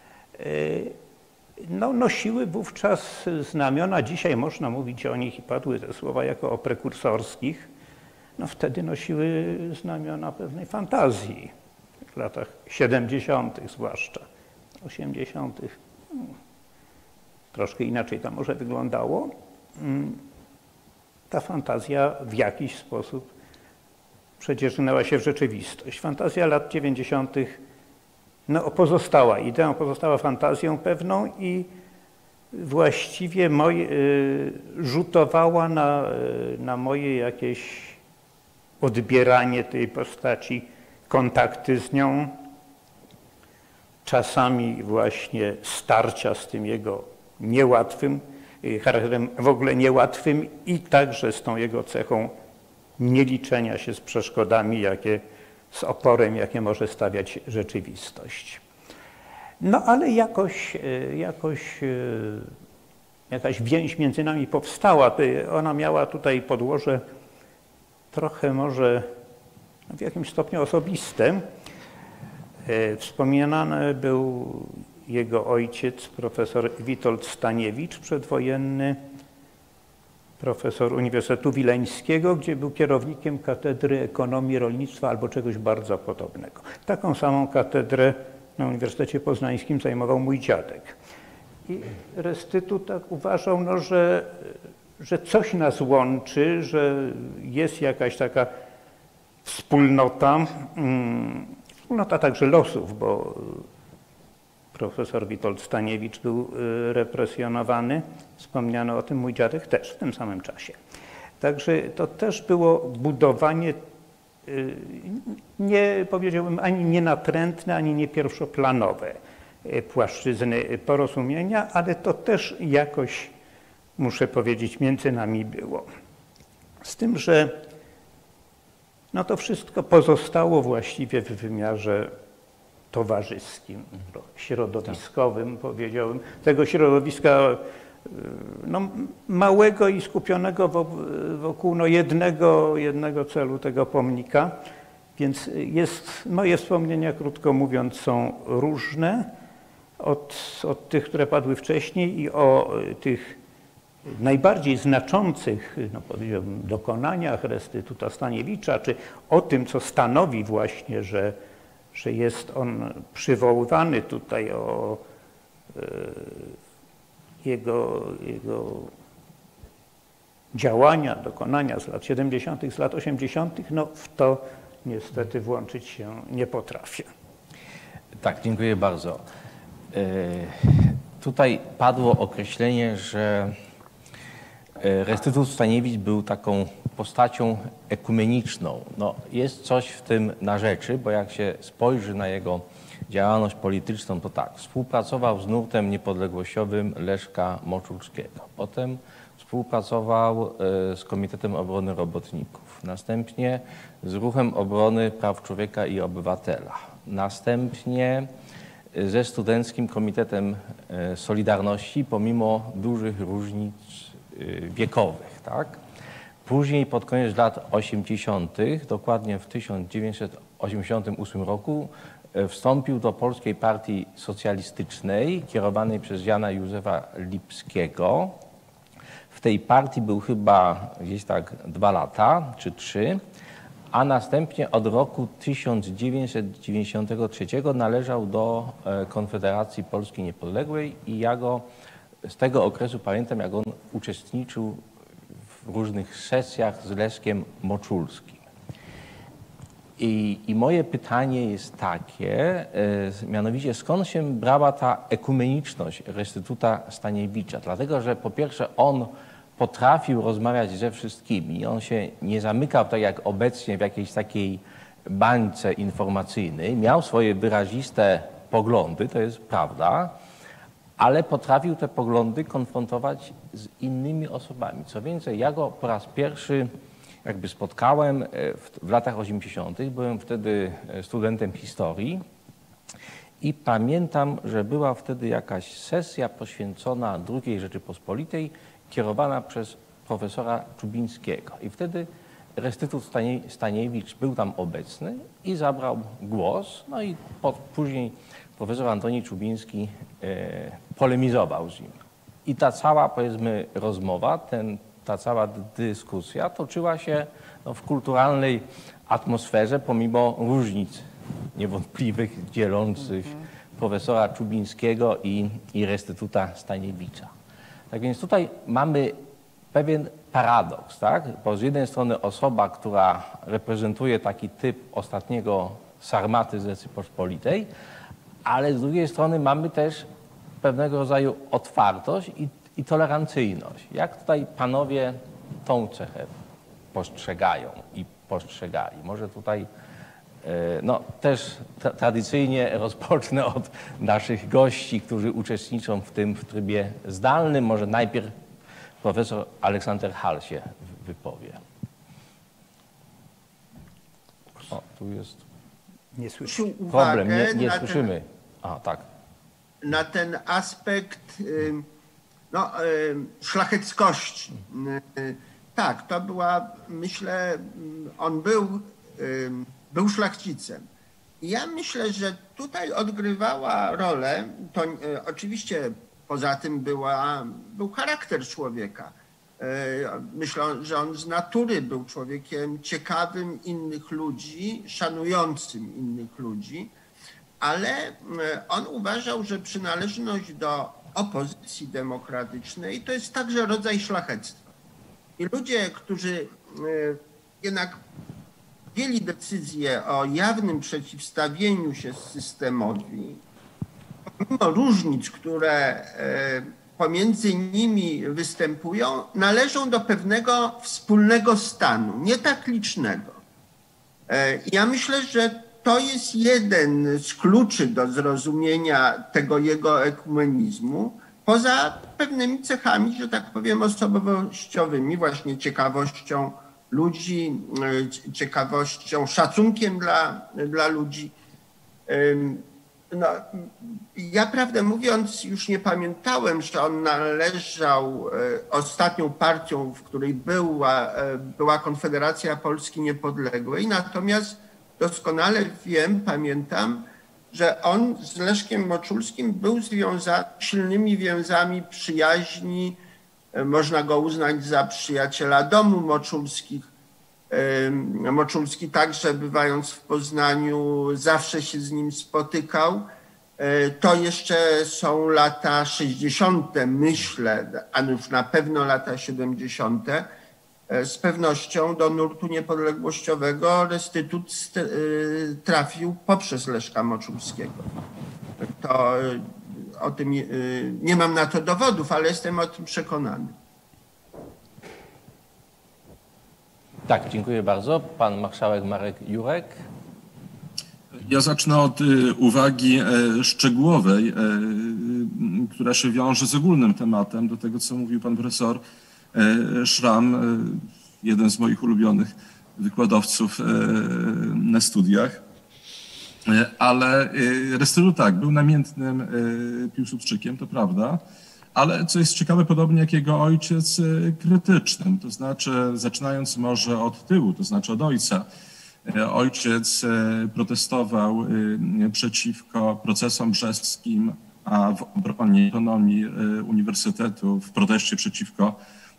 no, nosiły wówczas znamiona, dzisiaj można mówić o nich i padły te słowa jako o prekursorskich, no wtedy nosiły znamiona pewnej fantazji, w latach 70. zwłaszcza, 80. Troszkę inaczej to może wyglądało. Ta fantazja w jakiś sposób przedzierzynęła się w rzeczywistość. Fantazja lat 90. no, pozostała ideą, pozostała fantazją pewną i właściwie rzutowała na moje jakieś odbieranie tej postaci, kontakty z nią, czasami właśnie starcia z tym jego niełatwym charakterem, w ogóle niełatwym i także z tą jego cechą nieliczenia się z przeszkodami, z oporem, jakie może stawiać rzeczywistość. No ale jakaś więź między nami powstała. Ona miała tutaj podłoże trochę może w jakimś stopniu osobiste. Wspominany był jego ojciec, profesor Witold Staniewicz, przedwojenny profesor Uniwersytetu Wileńskiego, gdzie był kierownikiem Katedry Ekonomii Rolnictwa albo czegoś bardzo podobnego. Taką samą katedrę na Uniwersytecie Poznańskim zajmował mój dziadek. I Restytut tak uważał, no, że coś nas łączy, że jest jakaś taka wspólnota także losów, bo profesor Witold Staniewicz był represjonowany, wspomniano o tym, mój dziadek też w tym samym czasie. Także to też było budowanie, nie powiedziałbym ani nie natrętne, ani nie pierwszoplanowe płaszczyzny porozumienia, ale to też jakoś, muszę powiedzieć, między nami było. Z tym, że no to wszystko pozostało właściwie w wymiarze towarzyskim, środowiskowym, powiedziałbym, tego środowiska no, małego i skupionego wokół no, jednego celu tego pomnika. Więc moje wspomnienia, krótko mówiąc, są różne od tych, które padły wcześniej i o tych najbardziej znaczących, no, powiedziałbym, dokonaniach Restytuta Staniewicza, czy o tym, co stanowi właśnie, że jest on przywoływany tutaj, o jego działania, dokonania z lat 70., z lat 80., no w to niestety włączyć się nie potrafię. Tak, dziękuję bardzo. Tutaj padło określenie, że Restytut Staniewicz był taką postacią ekumeniczną. No, jest coś w tym na rzeczy, bo jak się spojrzy na jego działalność polityczną, to tak, współpracował z nurtem niepodległościowym Leszka Moczulskiego. Potem współpracował z Komitetem Obrony Robotników. Następnie z Ruchem Obrony Praw Człowieka i Obywatela. Następnie ze Studenckim Komitetem Solidarności, pomimo dużych różnic wiekowych. Tak? Później pod koniec lat 80., dokładnie w 1988 roku, wstąpił do Polskiej Partii Socjalistycznej, kierowanej przez Jana Józefa Lipskiego. W tej partii był chyba gdzieś tak 2 lata czy 3, a następnie od roku 1993 należał do Konfederacji Polski Niepodległej i ja go z tego okresu pamiętam, jak on uczestniczył w różnych sesjach z Leszkiem Moczulskim. I moje pytanie jest takie, mianowicie skąd się brała ta ekumeniczność Restytuta Staniewicza? Dlatego, że po pierwsze on potrafił rozmawiać ze wszystkimi, on się nie zamykał tak jak obecnie w jakiejś takiej bańce informacyjnej, miał swoje wyraziste poglądy, to jest prawda, ale potrafił te poglądy konfrontować z innymi osobami. Co więcej, ja go po raz pierwszy jakby spotkałem w latach 80. Byłem wtedy studentem historii i pamiętam, że była wtedy jakaś sesja poświęcona II Rzeczypospolitej kierowana przez profesora Czubińskiego. I wtedy Restytut Staniewicz był tam obecny i zabrał głos. No i później profesor Antoni Czubiński polemizował z nim. I ta cała, powiedzmy, rozmowa, ta cała dyskusja toczyła się w kulturalnej atmosferze, pomimo różnic niewątpliwych dzielących profesora Czubińskiego i Restytuta Staniewicza. Tak więc tutaj mamy pewien paradoks, tak? Bo z jednej strony osoba, która reprezentuje taki typ ostatniego sarmaty z Rzeczypospolitej, ale z drugiej strony mamy też pewnego rodzaju otwartość i tolerancyjność. Jak tutaj panowie tą cechę postrzegają i postrzegali? Może tutaj no, też tradycyjnie rozpocznę od naszych gości, którzy uczestniczą w tym w trybie zdalnym. Może najpierw profesor Aleksander Hall się wypowie. O, tu jest problem, nie słyszymy. A, tak. Na ten aspekt szlacheckości. Tak, to była, myślę, on był szlachcicem. I ja myślę, że tutaj odgrywała rolę, to oczywiście poza tym był charakter człowieka. Myślę, że on z natury był człowiekiem ciekawym innych ludzi, szanującym innych ludzi, ale on uważał, że przynależność do opozycji demokratycznej to jest także rodzaj szlachectwa. I ludzie, którzy jednak podjęli decyzję o jawnym przeciwstawieniu się systemowi, pomimo różnic, które pomiędzy nimi występują, należą do pewnego wspólnego stanu, nie tak licznego. Ja myślę, że to jest jeden z kluczy do zrozumienia tego jego ekumenizmu, poza pewnymi cechami, że tak powiem, osobowościowymi, właśnie ciekawością ludzi, ciekawością, szacunkiem dla ludzi. No, ja prawdę mówiąc już nie pamiętałem, że on należał, ostatnią partią, w której była Konfederacja Polski Niepodległej, natomiast doskonale pamiętam, że on z Leszkiem Moczulskim był związany silnymi więzami przyjaźni. Można go uznać za przyjaciela domu Moczulskich. Moczulski także, bywając w Poznaniu, zawsze się z nim spotykał. To jeszcze są lata 60., myślę, a już na pewno lata 70. Z pewnością do nurtu niepodległościowego Restytut trafił poprzez Leszka Moczulskiego. To o tym nie mam na to dowodów, ale jestem o tym przekonany. Tak, dziękuję bardzo. Pan marszałek Marek Jurek. Ja zacznę od uwagi szczegółowej, która się wiąże z ogólnym tematem, do tego, co mówił pan profesor Szram, jeden z moich ulubionych wykładowców na studiach. Ale Restytut tak, był namiętnym Piłsudczykiem, to prawda, ale co jest ciekawe, podobnie jak jego ojciec, krytycznym, to znaczy zaczynając może od tyłu, to znaczy od ojca. Ojciec protestował przeciwko procesom brzeskim, a w obronie autonomii uniwersytetu, w proteście przeciwko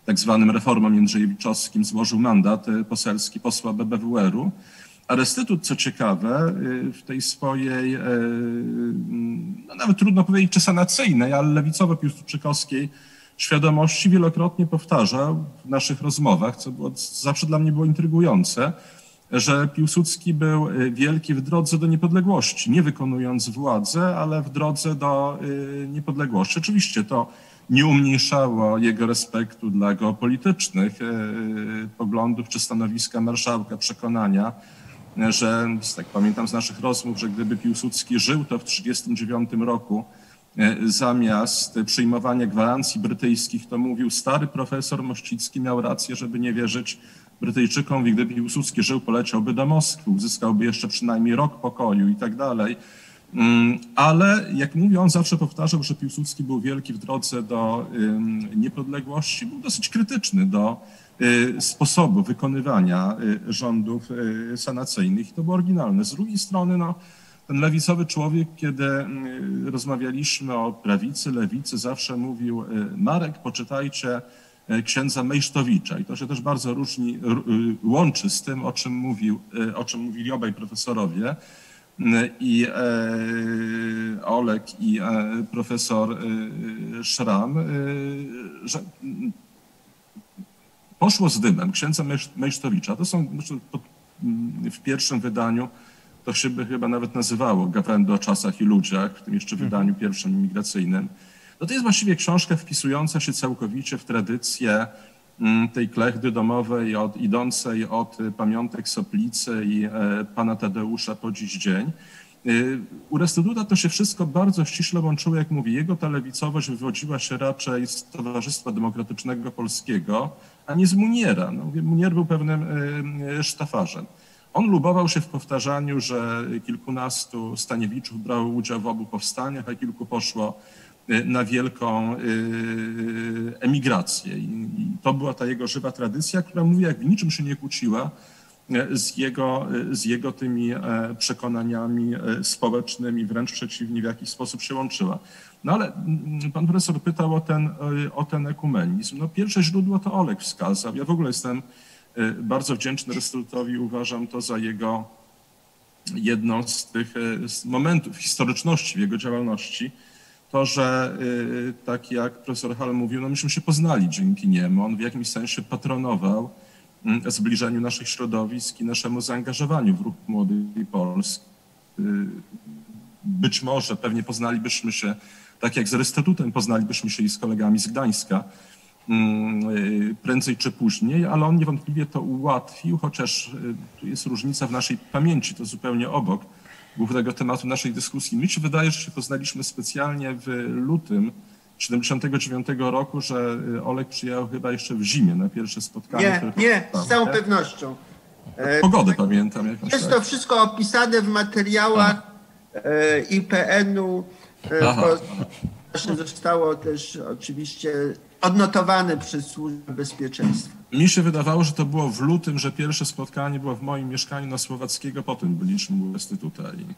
tak zwanym reformom jędrzejewiczowskim złożył mandat poselski posła BBWR-u. A restytut, co ciekawe, w tej swojej, no nawet trudno powiedzieć, czy sanacyjnej, ale lewicowo-piłsudczykowskiej świadomości wielokrotnie powtarzał w naszych rozmowach, co zawsze dla mnie było intrygujące, że Piłsudski był wielki w drodze do niepodległości, nie wykonując władzę, ale w drodze do niepodległości. Oczywiście to nie umniejszało jego respektu dla geopolitycznych poglądów czy stanowiska marszałka, przekonania, że, tak pamiętam z naszych rozmów, że gdyby Piłsudski żył, to w 1939 roku zamiast przyjmowania gwarancji brytyjskich, to mówił, stary profesor Mościcki miał rację, żeby nie wierzyć Brytyjczykom, i gdyby Piłsudski żył, poleciałby do Moskwy, uzyskałby jeszcze przynajmniej rok pokoju i tak dalej. Ale jak mówię, on zawsze powtarzał, że Piłsudski był wielki w drodze do niepodległości, był dosyć krytyczny do sposobu wykonywania rządów sanacyjnych i to było oryginalne. Z drugiej strony, no, ten lewicowy człowiek, kiedy rozmawialiśmy o prawicy, lewicy, zawsze mówił: Marek, poczytajcie księdza Mejsztowicza. I to się też bardzo łączy z tym, o czym mówili obaj profesorowie, i Olek i profesor Szram, że poszło z dymem księdza Mejsztowicza. To są w pierwszym wydaniu, to się by chyba nawet nazywało Gawędy o czasach i ludziach, w tym jeszcze wydaniu pierwszym imigracyjnym. No to jest właściwie książka wpisująca się całkowicie w tradycję tej klechdy domowej, idącej od pamiątek Soplicy i pana Tadeusza po dziś dzień. U restytuta to się wszystko bardzo ściśle łączyło, jak mówi, jego ta lewicowość wywodziła się raczej z Towarzystwa Demokratycznego Polskiego, a nie z Muniera. No, Munier był pewnym sztafarzem. On lubował się w powtarzaniu, że kilkunastu Staniewiczów brało udział w obu powstaniach, a kilku poszło na wielką emigrację. I to była ta jego żywa tradycja, która, mówię, jak w niczym się nie kłóciła z jego tymi przekonaniami społecznymi, wręcz przeciwnie, w jakiś sposób się łączyła. No ale pan profesor pytał o ten ekumenizm. No, pierwsze źródło to Olek wskazał. Ja w ogóle jestem bardzo wdzięczny restytutowi, uważam to za jego jedną z tych momentów historyczności w jego działalności. To, że tak jak profesor Hall mówił, no myśmy się poznali dzięki niemu. On w jakimś sensie patronował zbliżeniu naszych środowisk i naszemu zaangażowaniu w ruch Młodej Polski. Być może pewnie poznalibyśmy się, tak jak z restytutem poznalibyśmy się i z kolegami z Gdańska, prędzej czy później, ale on niewątpliwie to ułatwił, chociaż tu jest różnica w naszej pamięci, to zupełnie obok głównego tematu naszej dyskusji. Mi się wydaje, że się poznaliśmy specjalnie w lutym 1979 roku, że Olek przyjechał chyba jeszcze w zimie na pierwsze spotkanie. Nie, z całą pewnością. Pogodę pamiętam. Jakąś jest to wszystko opisane w materiałach IPN-u. Zostało też oczywiście odnotowane przez Służbę Bezpieczeństwa. Mi się wydawało, że to było w lutym, że pierwsze spotkanie było w moim mieszkaniu na Słowackiego, potem byliśmy u restytuta i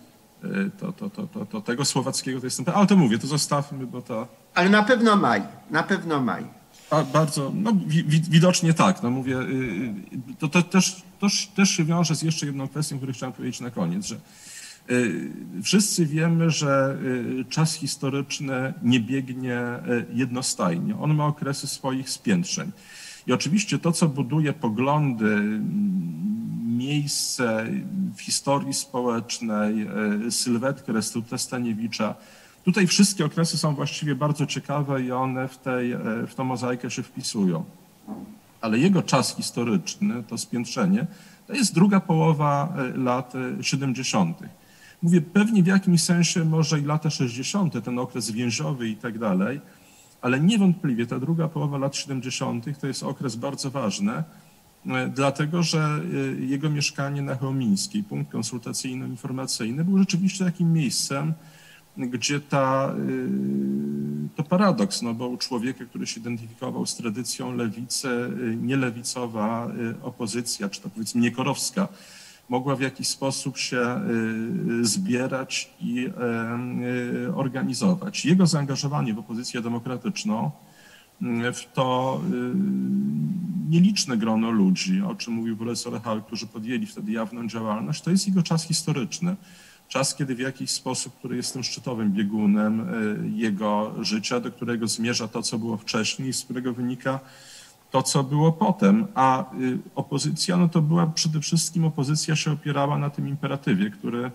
to tego Słowackiego to jestem... Ale to mówię, to zostawmy, bo to... Ale na pewno maj. A bardzo, no widocznie tak, no mówię, to też się wiąże z jeszcze jedną kwestią, którą chciałem powiedzieć na koniec, że wszyscy wiemy, że czas historyczny nie biegnie jednostajnie. On ma okresy swoich spiętrzeń. I oczywiście to, co buduje poglądy, miejsce w historii społecznej, sylwetkę restytuta Staniewicza, tutaj wszystkie okresy są właściwie bardzo ciekawe i one w tę mozaikę się wpisują. Ale jego czas historyczny, to spiętrzenie, to jest druga połowa lat 70. Mówię, pewnie w jakimś sensie może i lata 60., ten okres więźniowy i tak dalej, ale niewątpliwie ta druga połowa lat 70. to jest okres bardzo ważny, dlatego że jego mieszkanie na Chełmińskiej, punkt konsultacyjno-informacyjny, był rzeczywiście takim miejscem, gdzie to paradoks, no bo u człowieka, który się identyfikował z tradycją lewicy, nielewicowa opozycja, czy to powiedzmy niekorowska, mogła w jakiś sposób się zbierać i organizować. Jego zaangażowanie w opozycję demokratyczną w to nieliczne grono ludzi, o czym mówił profesor Hall, którzy podjęli wtedy jawną działalność, to jest jego czas historyczny. Czas, kiedy w jakiś sposób, który jest tym szczytowym biegunem jego życia, do którego zmierza to, co było wcześniej, z którego wynika to, co było potem. A opozycja, no to była przede wszystkim opozycja się opierała na tym imperatywie, który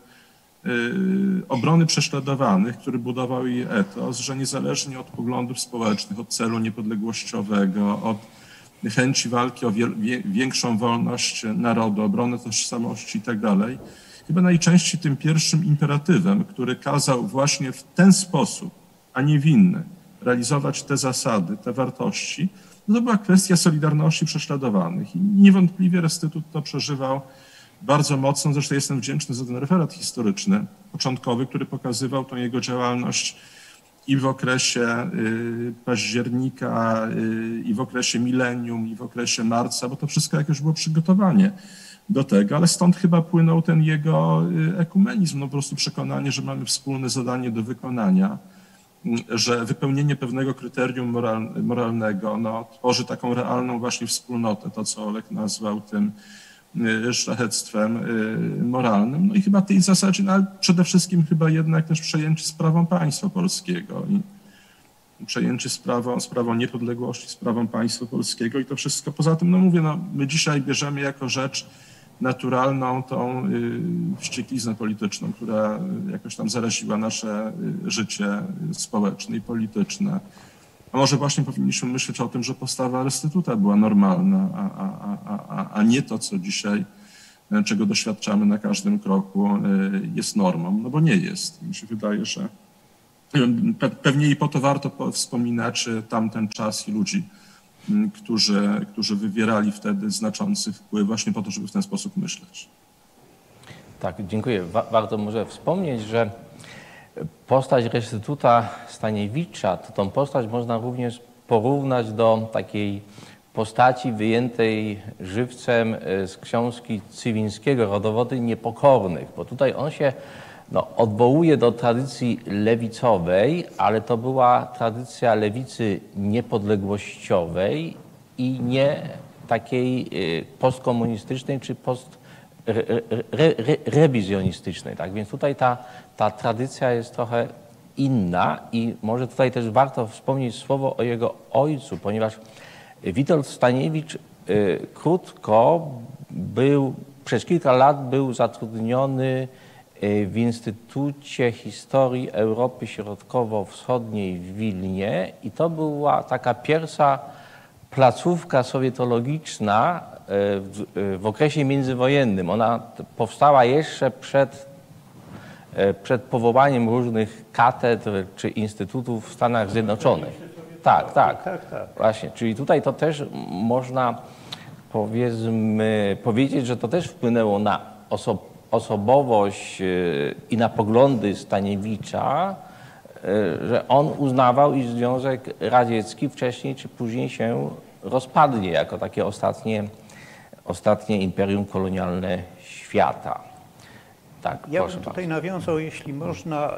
obrony prześladowanych, który budował jej etos, że niezależnie od poglądów społecznych, od celu niepodległościowego, od chęci walki o większą wolność narodu, obronę tożsamości i tak dalej, chyba najczęściej tym pierwszym imperatywem, który kazał właśnie w ten sposób, a nie w inny, realizować te zasady, te wartości, no to była kwestia solidarności prześladowanych. I niewątpliwie Restytut to przeżywał bardzo mocno. Zresztą jestem wdzięczny za ten referat historyczny, początkowy, który pokazywał tą jego działalność i w okresie października, i w okresie milenium, i w okresie marca, bo to wszystko jakieś było przygotowanie do tego, ale stąd chyba płynął ten jego ekumenizm, no po prostu przekonanie, że mamy wspólne zadanie do wykonania, że wypełnienie pewnego kryterium moralnego no, tworzy taką realną właśnie wspólnotę, to co Olek nazwał tym szlachectwem moralnym. No i chyba tej zasadzie, no, ale przede wszystkim chyba jednak też przejęcie sprawą państwa polskiego i przejęcie sprawą niepodległości, sprawą państwa polskiego i to wszystko. Poza tym, no mówię, no, my dzisiaj bierzemy jako rzecz naturalną tą wściekliznę polityczną, która jakoś tam zaraziła nasze życie społeczne i polityczne. A może właśnie powinniśmy myśleć o tym, że postawa Restytuta była normalna, a nie to, co dzisiaj, czego doświadczamy na każdym kroku, jest normą, no bo nie jest. Mi się wydaje, że pewnie i po to warto wspominać tamten czas i ludzi, którzy wywierali wtedy znaczący wpływ właśnie po to, żeby w ten sposób myśleć. Tak, dziękuję. Warto może wspomnieć, że postać Restytuta Staniewicza, to tą postać można również porównać do takiej postaci wyjętej żywcem z książki Cywińskiego Rodowody Niepokornych, bo tutaj on się odwołuje do tradycji lewicowej, ale to była tradycja lewicy niepodległościowej i nie takiej postkomunistycznej czy rewizjonistycznej. Tak więc tutaj ta tradycja jest trochę inna i może tutaj też warto wspomnieć słowo o jego ojcu, ponieważ Witold Staniewicz krótko przez kilka lat był zatrudniony w Instytucie Historii Europy Środkowo-Wschodniej w Wilnie i to była taka pierwsza placówka sowietologiczna w okresie międzywojennym. Ona powstała jeszcze przed powołaniem różnych katedr czy instytutów w Stanach Zjednoczonych. Tak. Właśnie, czyli tutaj to też można powiedzieć, że to też wpłynęło na osobowość i na poglądy Staniewicza, że on uznawał, iż Związek Radziecki wcześniej czy później się rozpadnie jako takie ostatnie imperium kolonialne świata. Tak, ja bym tutaj nawiązał, jeśli można,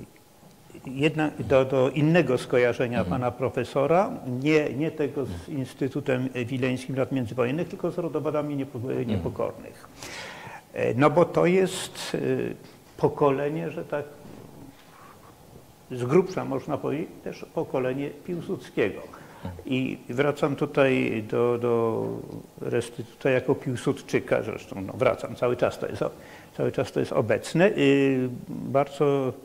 do innego skojarzenia pana profesora, nie tego z Instytutem Wileńskim Lat Międzywojennych, tylko z rodowodami niepokornych. No bo to jest pokolenie, że tak z grubsza można powiedzieć, też pokolenie Piłsudskiego. I wracam tutaj do Restytuta jako Piłsudczyka, zresztą wracam, cały czas to jest obecne. Bardzo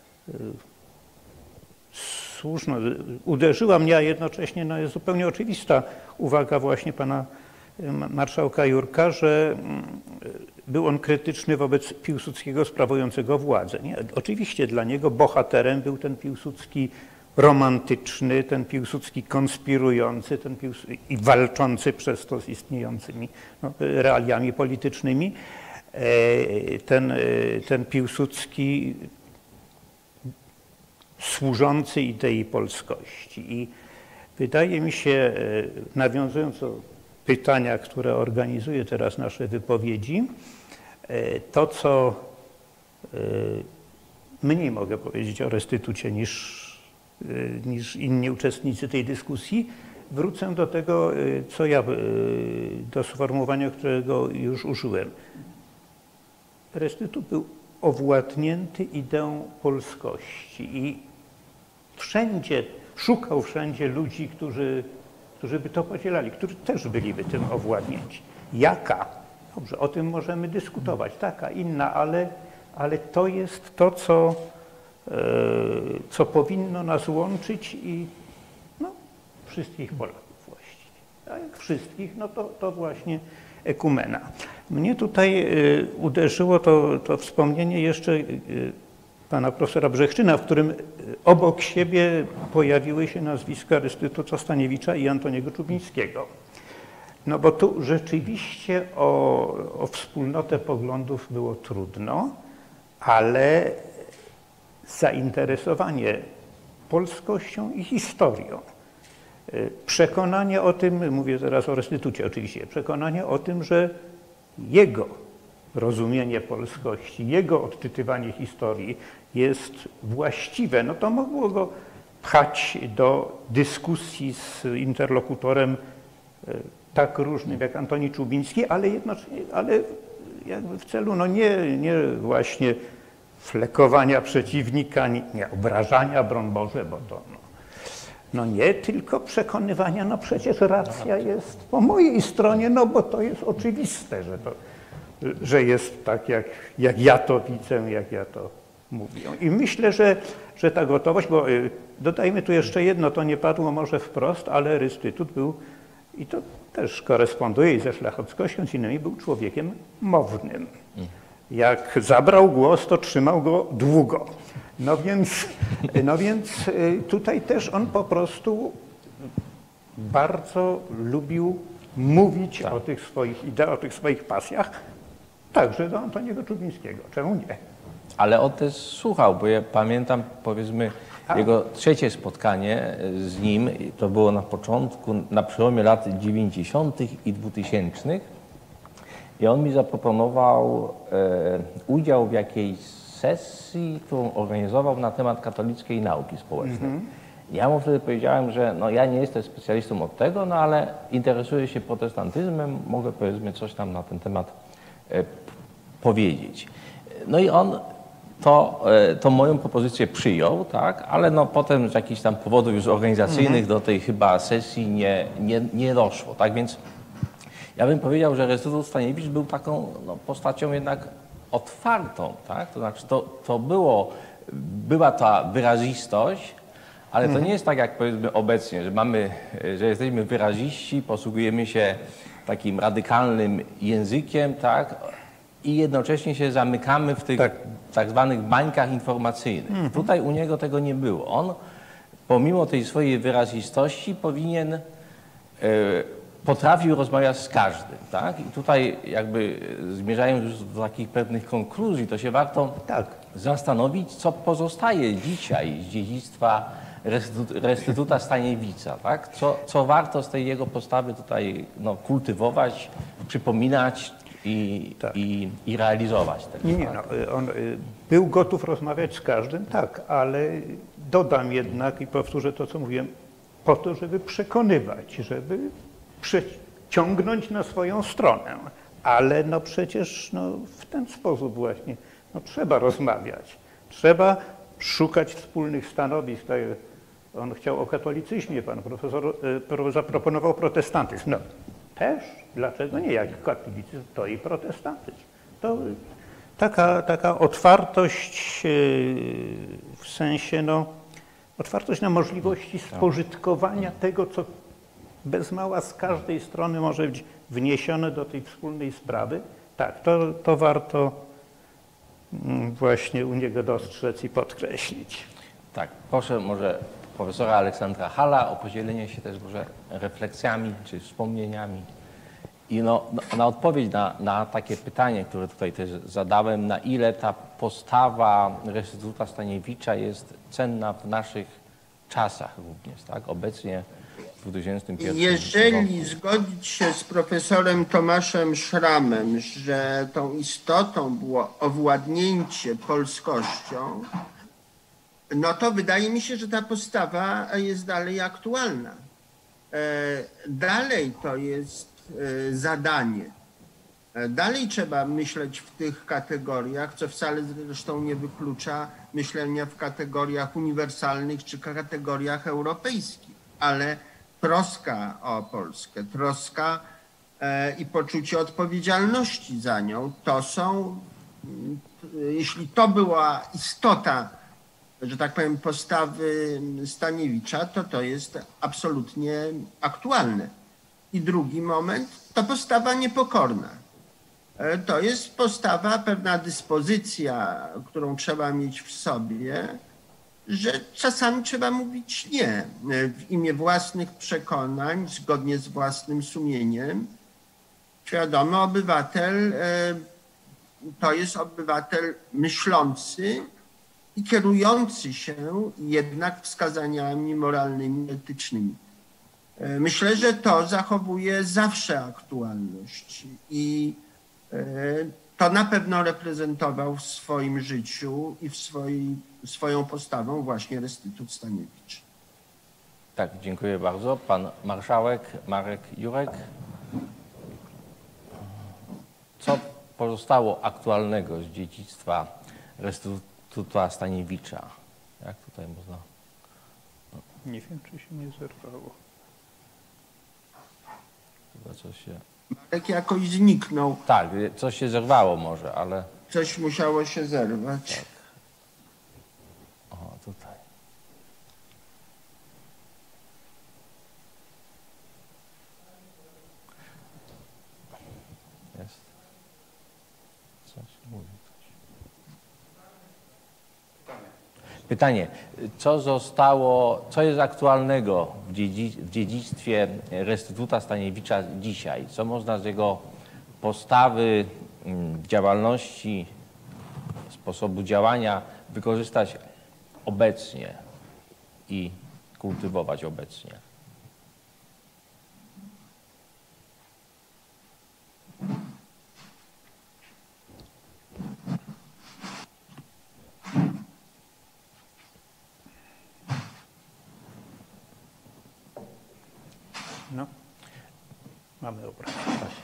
słuszno uderzyła mnie, a jednocześnie jest zupełnie oczywista uwaga właśnie pana marszałka Jurka, że był on krytyczny wobec Piłsudskiego sprawującego władzę. Nie? Oczywiście dla niego bohaterem był ten Piłsudski romantyczny, ten Piłsudski konspirujący i walczący przez to z istniejącymi realiami politycznymi. Ten Piłsudski służący idei polskości. I wydaje mi się, nawiązując do pytania, które organizuje teraz nasze wypowiedzi, to, co mniej mogę powiedzieć o Restytucie niż niż inni uczestnicy tej dyskusji. Wrócę do tego, do sformułowania, którego już użyłem. Restytut był owładnięty ideą polskości i szukał wszędzie ludzi, którzy by to podzielali, którzy też byliby tym owładnięci. Jaka? Dobrze, o tym możemy dyskutować. Taka, inna, ale to jest to, co powinno nas łączyć i wszystkich Polaków właściwie. A jak wszystkich, no to właśnie ekumena. Mnie tutaj uderzyło to wspomnienie jeszcze pana profesora Brzechczyna, w którym obok siebie pojawiły się nazwiska Restytuta Staniewicza i Antoniego Czubińskiego. No bo tu rzeczywiście o wspólnotę poglądów było trudno, ale zainteresowanie polskością i historią, przekonanie o tym, mówię teraz o Restytucie oczywiście, przekonanie o tym, że jego rozumienie polskości, jego odczytywanie historii jest właściwe, no to mogło go pchać do dyskusji z interlokutorem tak różnym jak Antoni Czubiński, ale jednocześnie, jakby w celu nie właśnie flekowania przeciwnika, nie obrażania, broń Boże, bo to nie, tylko przekonywania, no przecież racja jest po mojej stronie, no bo to jest oczywiste, że jest tak, jak ja to widzę, jak ja to mówię. I myślę, że ta gotowość, bo dodajmy tu jeszcze jedno, to nie padło może wprost, ale Restytut był, i to też koresponduje ze szlacheckością, z innymi, był człowiekiem mownym. Jak zabrał głos, to trzymał go długo. No więc tutaj też on po prostu bardzo lubił mówić o tych swoich ideach, o tych swoich pasjach, także do Antoniego Czubińskiego. Czemu nie? Ale on też słuchał, bo ja pamiętam, powiedzmy, jego trzecie spotkanie z nim, to było na początku, na przełomie lat 90. i 2000. I on mi zaproponował udział w jakiejś sesji, którą organizował na temat katolickiej nauki społecznej. Ja mu wtedy powiedziałem, że ja nie jestem specjalistą od tego, ale interesuję się protestantyzmem, mogę, powiedzmy, coś tam na ten temat powiedzieć. No i on to moją propozycję przyjął, tak, ale potem z jakichś tam powodów już organizacyjnych do tej chyba sesji nie doszło, tak, więc ja bym powiedział, że Restytut Staniewicz był taką postacią jednak otwartą, tak, to znaczy była ta wyrazistość, ale to nie jest tak, jak powiedzmy obecnie, że jesteśmy wyraziści, posługujemy się takim radykalnym językiem, tak, i jednocześnie się zamykamy w tych tak zwanych bańkach informacyjnych. Tutaj u niego tego nie było. On pomimo tej swojej wyrazistości potrafił rozmawiać z każdym, tak? I tutaj jakby zmierzając już do takich pewnych konkluzji, to się warto zastanowić, co pozostaje dzisiaj z dziedzictwa Restytuta Staniewicza, tak? Co warto z tej jego postawy tutaj kultywować, przypominać i realizować. On był gotów rozmawiać z każdym, tak, ale dodam jednak i powtórzę to, co mówiłem, po to, żeby przekonywać, żeby przeciągnąć na swoją stronę. Ale przecież w ten sposób właśnie trzeba rozmawiać. Trzeba szukać wspólnych stanowisk. On chciał o katolicyzmie, pan profesor zaproponował protestantyzm. Też, dlaczego nie? Jak katolicyzm, to i protestantyzm. To taka otwartość w sensie, otwartość na możliwości spożytkowania tego, co bez mała z każdej strony może być wniesione do tej wspólnej sprawy. Tak, to warto właśnie u niego dostrzec i podkreślić. Tak, proszę może profesora Aleksandra Halla o podzielenie się też może refleksjami czy wspomnieniami i na odpowiedź na takie pytanie, które tutaj też zadałem, na ile ta postawa Restytuta Staniewicza jest cenna w naszych czasach również, tak, obecnie w 2001 Jeżeli roku. zgodzić się z profesorem Tomaszem Szramem, że tą istotą było owładnięcie polskością, no to wydaje mi się, że ta postawa jest dalej aktualna. Dalej to jest zadanie. Dalej trzeba myśleć w tych kategoriach, co wcale zresztą nie wyklucza myślenia w kategoriach uniwersalnych czy kategoriach europejskich, ale troska o Polskę, troska i poczucie odpowiedzialności za nią, to są, jeśli to była istota, że tak powiem, postawy Staniewicza, to jest absolutnie aktualne. I drugi moment to postawa niepokorna. To jest postawa, pewna dyspozycja, którą trzeba mieć w sobie, że czasami trzeba mówić nie w imię własnych przekonań, zgodnie z własnym sumieniem. Świadomy obywatel to jest obywatel myślący i kierujący się jednak wskazaniami moralnymi, etycznymi. Myślę, że to zachowuje zawsze aktualność i to na pewno reprezentował w swoim życiu i swoją postawą właśnie Restytut Staniewicz. Tak, dziękuję bardzo. Pan marszałek Marek Jurek. Co pozostało aktualnego z dziedzictwa Restytuta Staniewicza? Jak tutaj można? Nie wiem, czy się nie zerwało. Chyba coś się... Marek jakoś zniknął. Tak, coś się zerwało może, ale... Coś musiało się zerwać. Tak. O, tutaj. Jest. Coś mówi. Pytanie, co jest aktualnego w dziedzictwie Restytuta Staniewicza dzisiaj? Co można z jego postawy, działalności, sposobu działania wykorzystać obecnie i kultywować obecnie? No, mamy obraz.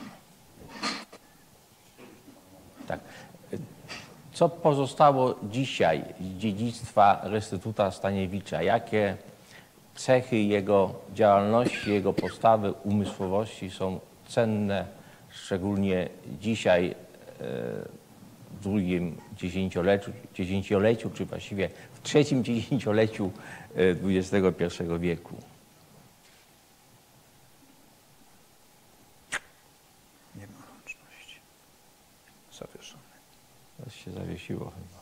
Tak. Co pozostało dzisiaj z dziedzictwa Restytuta Staniewicza? Jakie cechy jego działalności, jego postawy, umysłowości są cenne, szczególnie dzisiaj w drugim dziesięcioleciu, czy właściwie w trzecim dziesięcioleciu XXI wieku? Nie ma łączności. Zawieszone. To się zawiesiło chyba.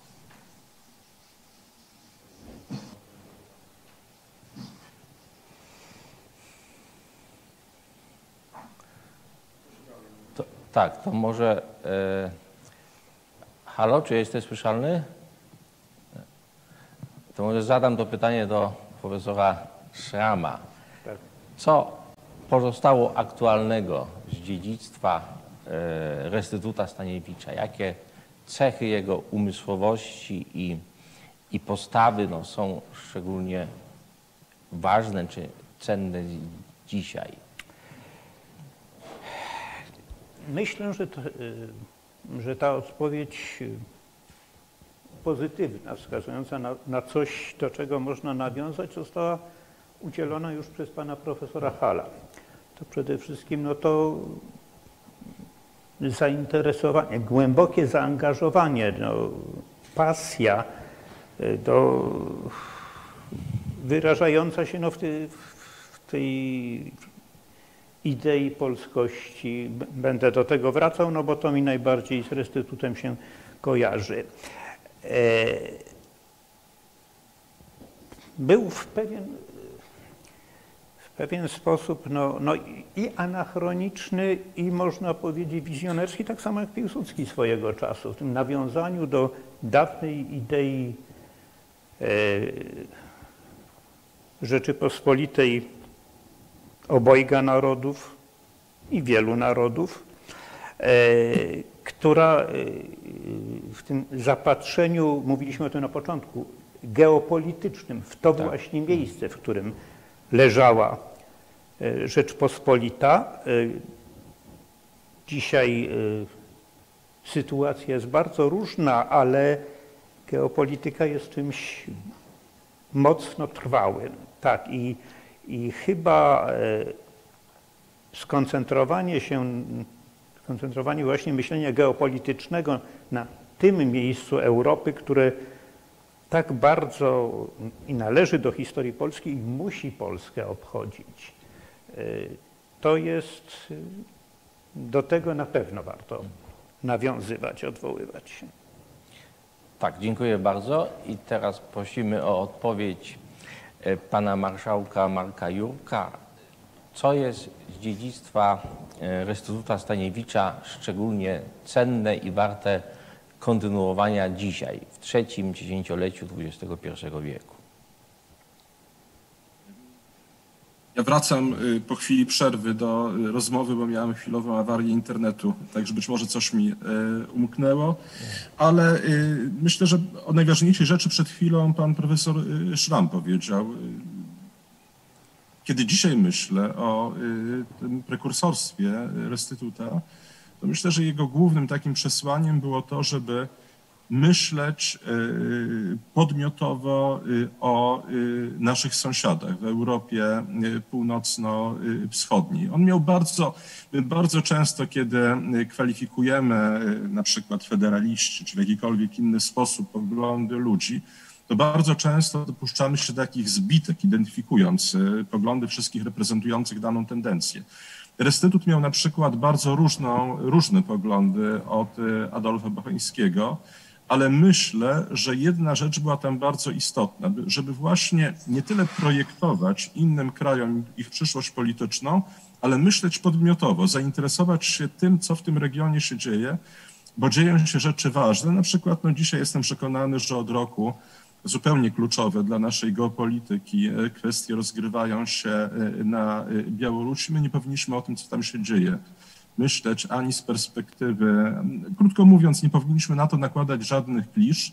Tak, to może... Halo, czy jesteś słyszalny? To może zadam to pytanie do profesora Szrama. Tak. Co pozostało aktualnego z dziedzictwa Restytuta Staniewicza? Jakie cechy jego umysłowości i postawy są szczególnie ważne czy cenne dzisiaj? Myślę, że ta odpowiedź pozytywna, wskazująca na coś, do czego można nawiązać, została udzielona już przez pana profesora Halla. To przede wszystkim to zainteresowanie, głębokie zaangażowanie, pasja wyrażająca się w tej idei polskości. Będę do tego wracał, bo to mi najbardziej z Restytutem się kojarzy. Był w pewien sposób i anachroniczny, i można powiedzieć wizjonerski, tak samo jak Piłsudski swojego czasu, w tym nawiązaniu do dawnej idei Rzeczypospolitej obojga narodów i wielu narodów, która w tym zapatrzeniu, mówiliśmy o tym na początku, geopolitycznym, w to właśnie miejsce, w którym leżała Rzeczpospolita. Dzisiaj sytuacja jest bardzo różna, ale geopolityka jest czymś mocno trwałym. Tak, i chyba skoncentrowanie właśnie myślenia geopolitycznego na tym miejscu Europy, które tak bardzo i należy do historii Polski i musi Polskę obchodzić. To jest, do tego na pewno warto nawiązywać, odwoływać się. Tak, dziękuję bardzo. I teraz prosimy o odpowiedź pana marszałka Marka Jurka. Co jest z dziedzictwa Restytuta Staniewicza szczególnie cenne i warte kontynuowania dzisiaj, w trzecim dziesięcioleciu XXI wieku? Ja wracam po chwili przerwy do rozmowy, bo miałem chwilową awarię internetu, także być może coś mi umknęło, ale myślę, że o najważniejszej rzeczy przed chwilą pan profesor Szram powiedział. Kiedy dzisiaj myślę o tym prekursorstwie Restytuta, to myślę, że jego głównym takim przesłaniem było to, żeby myśleć podmiotowo o naszych sąsiadach w Europie północno-wschodniej. On miał bardzo często, kiedy kwalifikujemy na przykład federaliści czy w jakikolwiek inny sposób poglądy ludzi, to bardzo często dopuszczamy się takich zbitek, identyfikując poglądy wszystkich reprezentujących daną tendencję. Restytut miał na przykład bardzo różne poglądy od Adolfa Bocheńskiego, ale myślę, że jedna rzecz była tam bardzo istotna, żeby właśnie nie tyle projektować innym krajom ich przyszłość polityczną, ale myśleć podmiotowo, zainteresować się tym, co w tym regionie się dzieje, bo dzieją się rzeczy ważne. Na przykład dzisiaj jestem przekonany, że od roku zupełnie kluczowe dla naszej geopolityki kwestie rozgrywają się na Białorusi. My nie powinniśmy o tym, co tam się dzieje, myśleć ani z perspektywy, krótko mówiąc, nie powinniśmy na to nakładać żadnych klisz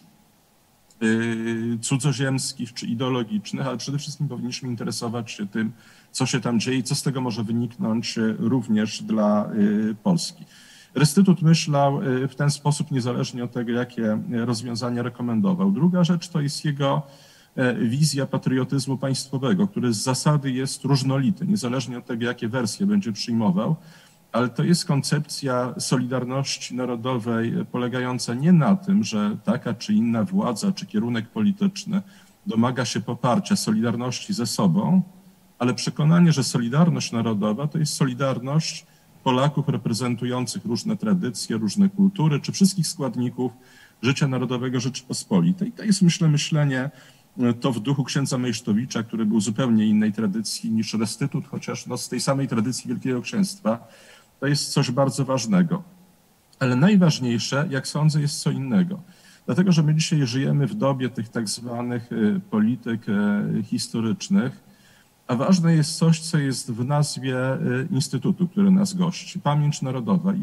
cudzoziemskich czy ideologicznych, ale przede wszystkim powinniśmy interesować się tym, co się tam dzieje i co z tego może wyniknąć również dla Polski. Restytut myślał w ten sposób niezależnie od tego, jakie rozwiązania rekomendował. Druga rzecz to jest jego wizja patriotyzmu państwowego, który z zasady jest różnolity, niezależnie od tego, jakie wersje będzie przyjmował, ale to jest koncepcja solidarności narodowej polegająca nie na tym, że taka czy inna władza czy kierunek polityczny domaga się poparcia solidarności ze sobą, ale przekonanie, że solidarność narodowa to jest solidarność Polaków reprezentujących różne tradycje, różne kultury, czy wszystkich składników życia narodowego Rzeczypospolitej. To jest, myślę, myślenie to w duchu księdza Mejsztowicza, który był zupełnie innej tradycji niż Restytut, chociaż z tej samej tradycji Wielkiego Księstwa. To jest coś bardzo ważnego. Ale najważniejsze, jak sądzę, jest co innego. Dlatego, że my dzisiaj żyjemy w dobie tych tak zwanych polityk historycznych, a ważne jest coś, co jest w nazwie instytutu, który nas gości. Pamięć narodowa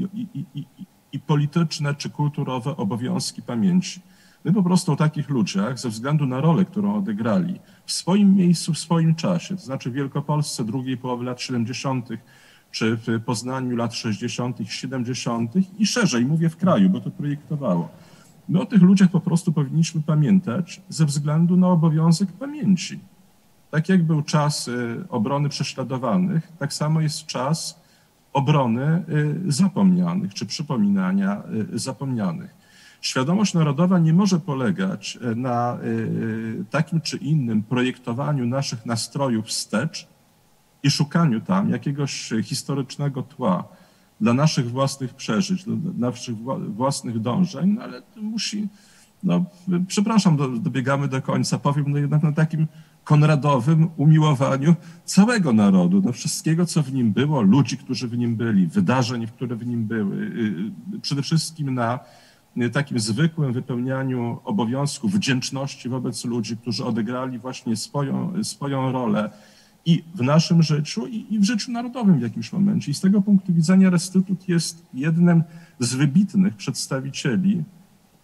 i polityczne czy kulturowe obowiązki pamięci. My po prostu o takich ludziach, ze względu na rolę, którą odegrali w swoim miejscu, w swoim czasie, to znaczy w Wielkopolsce drugiej połowy lat 70., czy w Poznaniu lat 60., 70. i szerzej, mówię w kraju, bo to projektowało. My o tych ludziach po prostu powinniśmy pamiętać ze względu na obowiązek pamięci. Tak jak był czas obrony prześladowanych, tak samo jest czas obrony zapomnianych, czy przypominania zapomnianych. Świadomość narodowa nie może polegać na takim czy innym projektowaniu naszych nastrojów wstecz i szukaniu tam jakiegoś historycznego tła dla naszych własnych przeżyć, dla naszych własnych dążeń, no ale to musi, no przepraszam, dobiegamy do końca, powiem, no jednak na takim konradowym umiłowaniu całego narodu, no wszystkiego, co w nim było, ludzi, którzy w nim byli, wydarzeń, które w nim były, przede wszystkim na takim zwykłym wypełnianiu obowiązków, wdzięczności wobec ludzi, którzy odegrali właśnie swoją rolę i w naszym życiu, i w życiu narodowym w jakimś momencie. I z tego punktu widzenia Restytut jest jednym z wybitnych przedstawicieli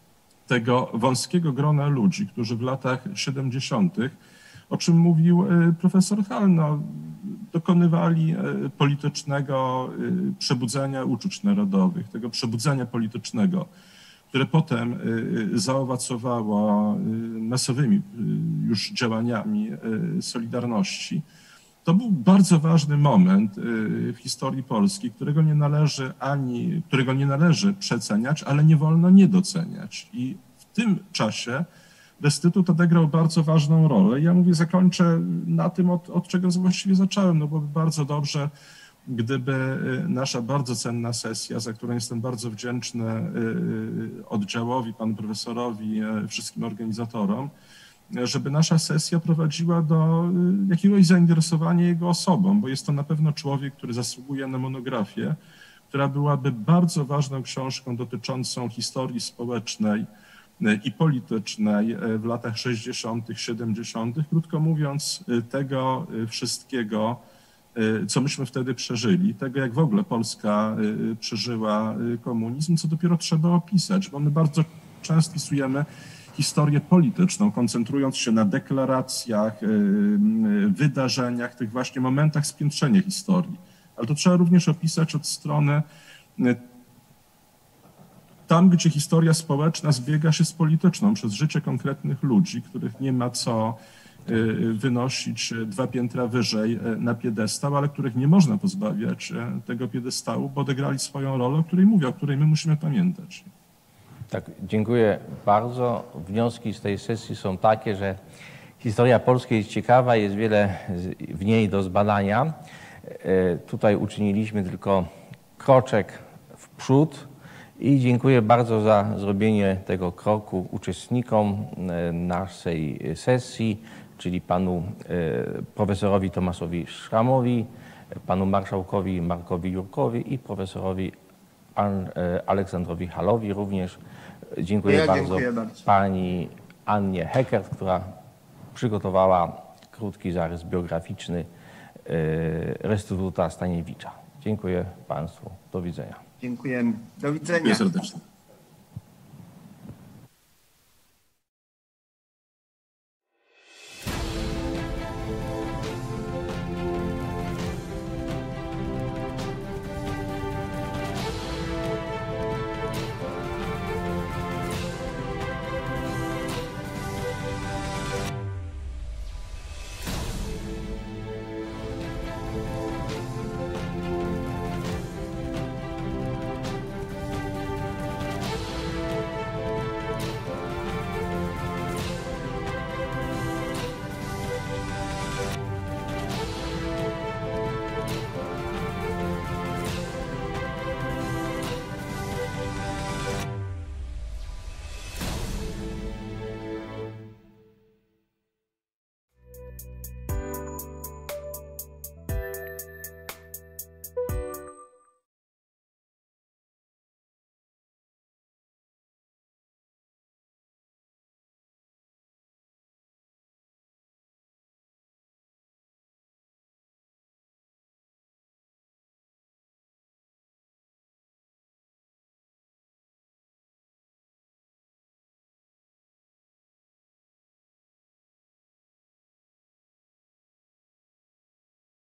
tego wąskiego grona ludzi, którzy w latach 70., o czym mówił profesor Hall, no, dokonywali politycznego przebudzenia uczuć narodowych, tego przebudzenia politycznego, które potem zaowocowało masowymi już działaniami Solidarności. To był bardzo ważny moment w historii Polski, którego nie należy przeceniać, ale nie wolno niedoceniać. I w tym czasie restytut odegrał bardzo ważną rolę. Ja zakończę na tym, od czego właściwie zacząłem, no bo bardzo dobrze, gdyby nasza bardzo cenna sesja, za którą jestem bardzo wdzięczny oddziałowi, panu profesorowi, wszystkim organizatorom, żeby nasza sesja prowadziła do jakiegoś zainteresowania jego osobą, bo jest to na pewno człowiek, który zasługuje na monografię, która byłaby bardzo ważną książką dotyczącą historii społecznej i politycznej w latach 60., 70., krótko mówiąc, tego wszystkiego, co myśmy wtedy przeżyli, tego jak w ogóle Polska przeżyła komunizm, co dopiero trzeba opisać, bo my bardzo często pisujemy historię polityczną, koncentrując się na deklaracjach, wydarzeniach, tych właśnie momentach spiętrzenia historii. Ale to trzeba również opisać od strony tam, gdzie historia społeczna zbiega się z polityczną, przez życie konkretnych ludzi, których nie ma co wynosić 2 piętra wyżej na piedestał, ale których nie można pozbawiać tego piedestału, bo odegrali swoją rolę, o której mówię, o której my musimy pamiętać. Tak, dziękuję bardzo. Wnioski z tej sesji są takie, że historia Polski jest ciekawa, jest wiele w niej do zbadania. Tutaj uczyniliśmy tylko kroczek w przód i dziękuję bardzo za zrobienie tego kroku uczestnikom naszej sesji, czyli panu profesorowi Tomaszowi Schrammowi, panu marszałkowi Markowi Jurkowi i profesorowi Aleksandrowi Hallowi również. Dziękuję bardzo pani Annie Heckert, która przygotowała krótki zarys biograficzny restytuta Staniewicza. Dziękuję państwu. Do widzenia. Dziękujemy. Do widzenia. Dziękuję serdecznie.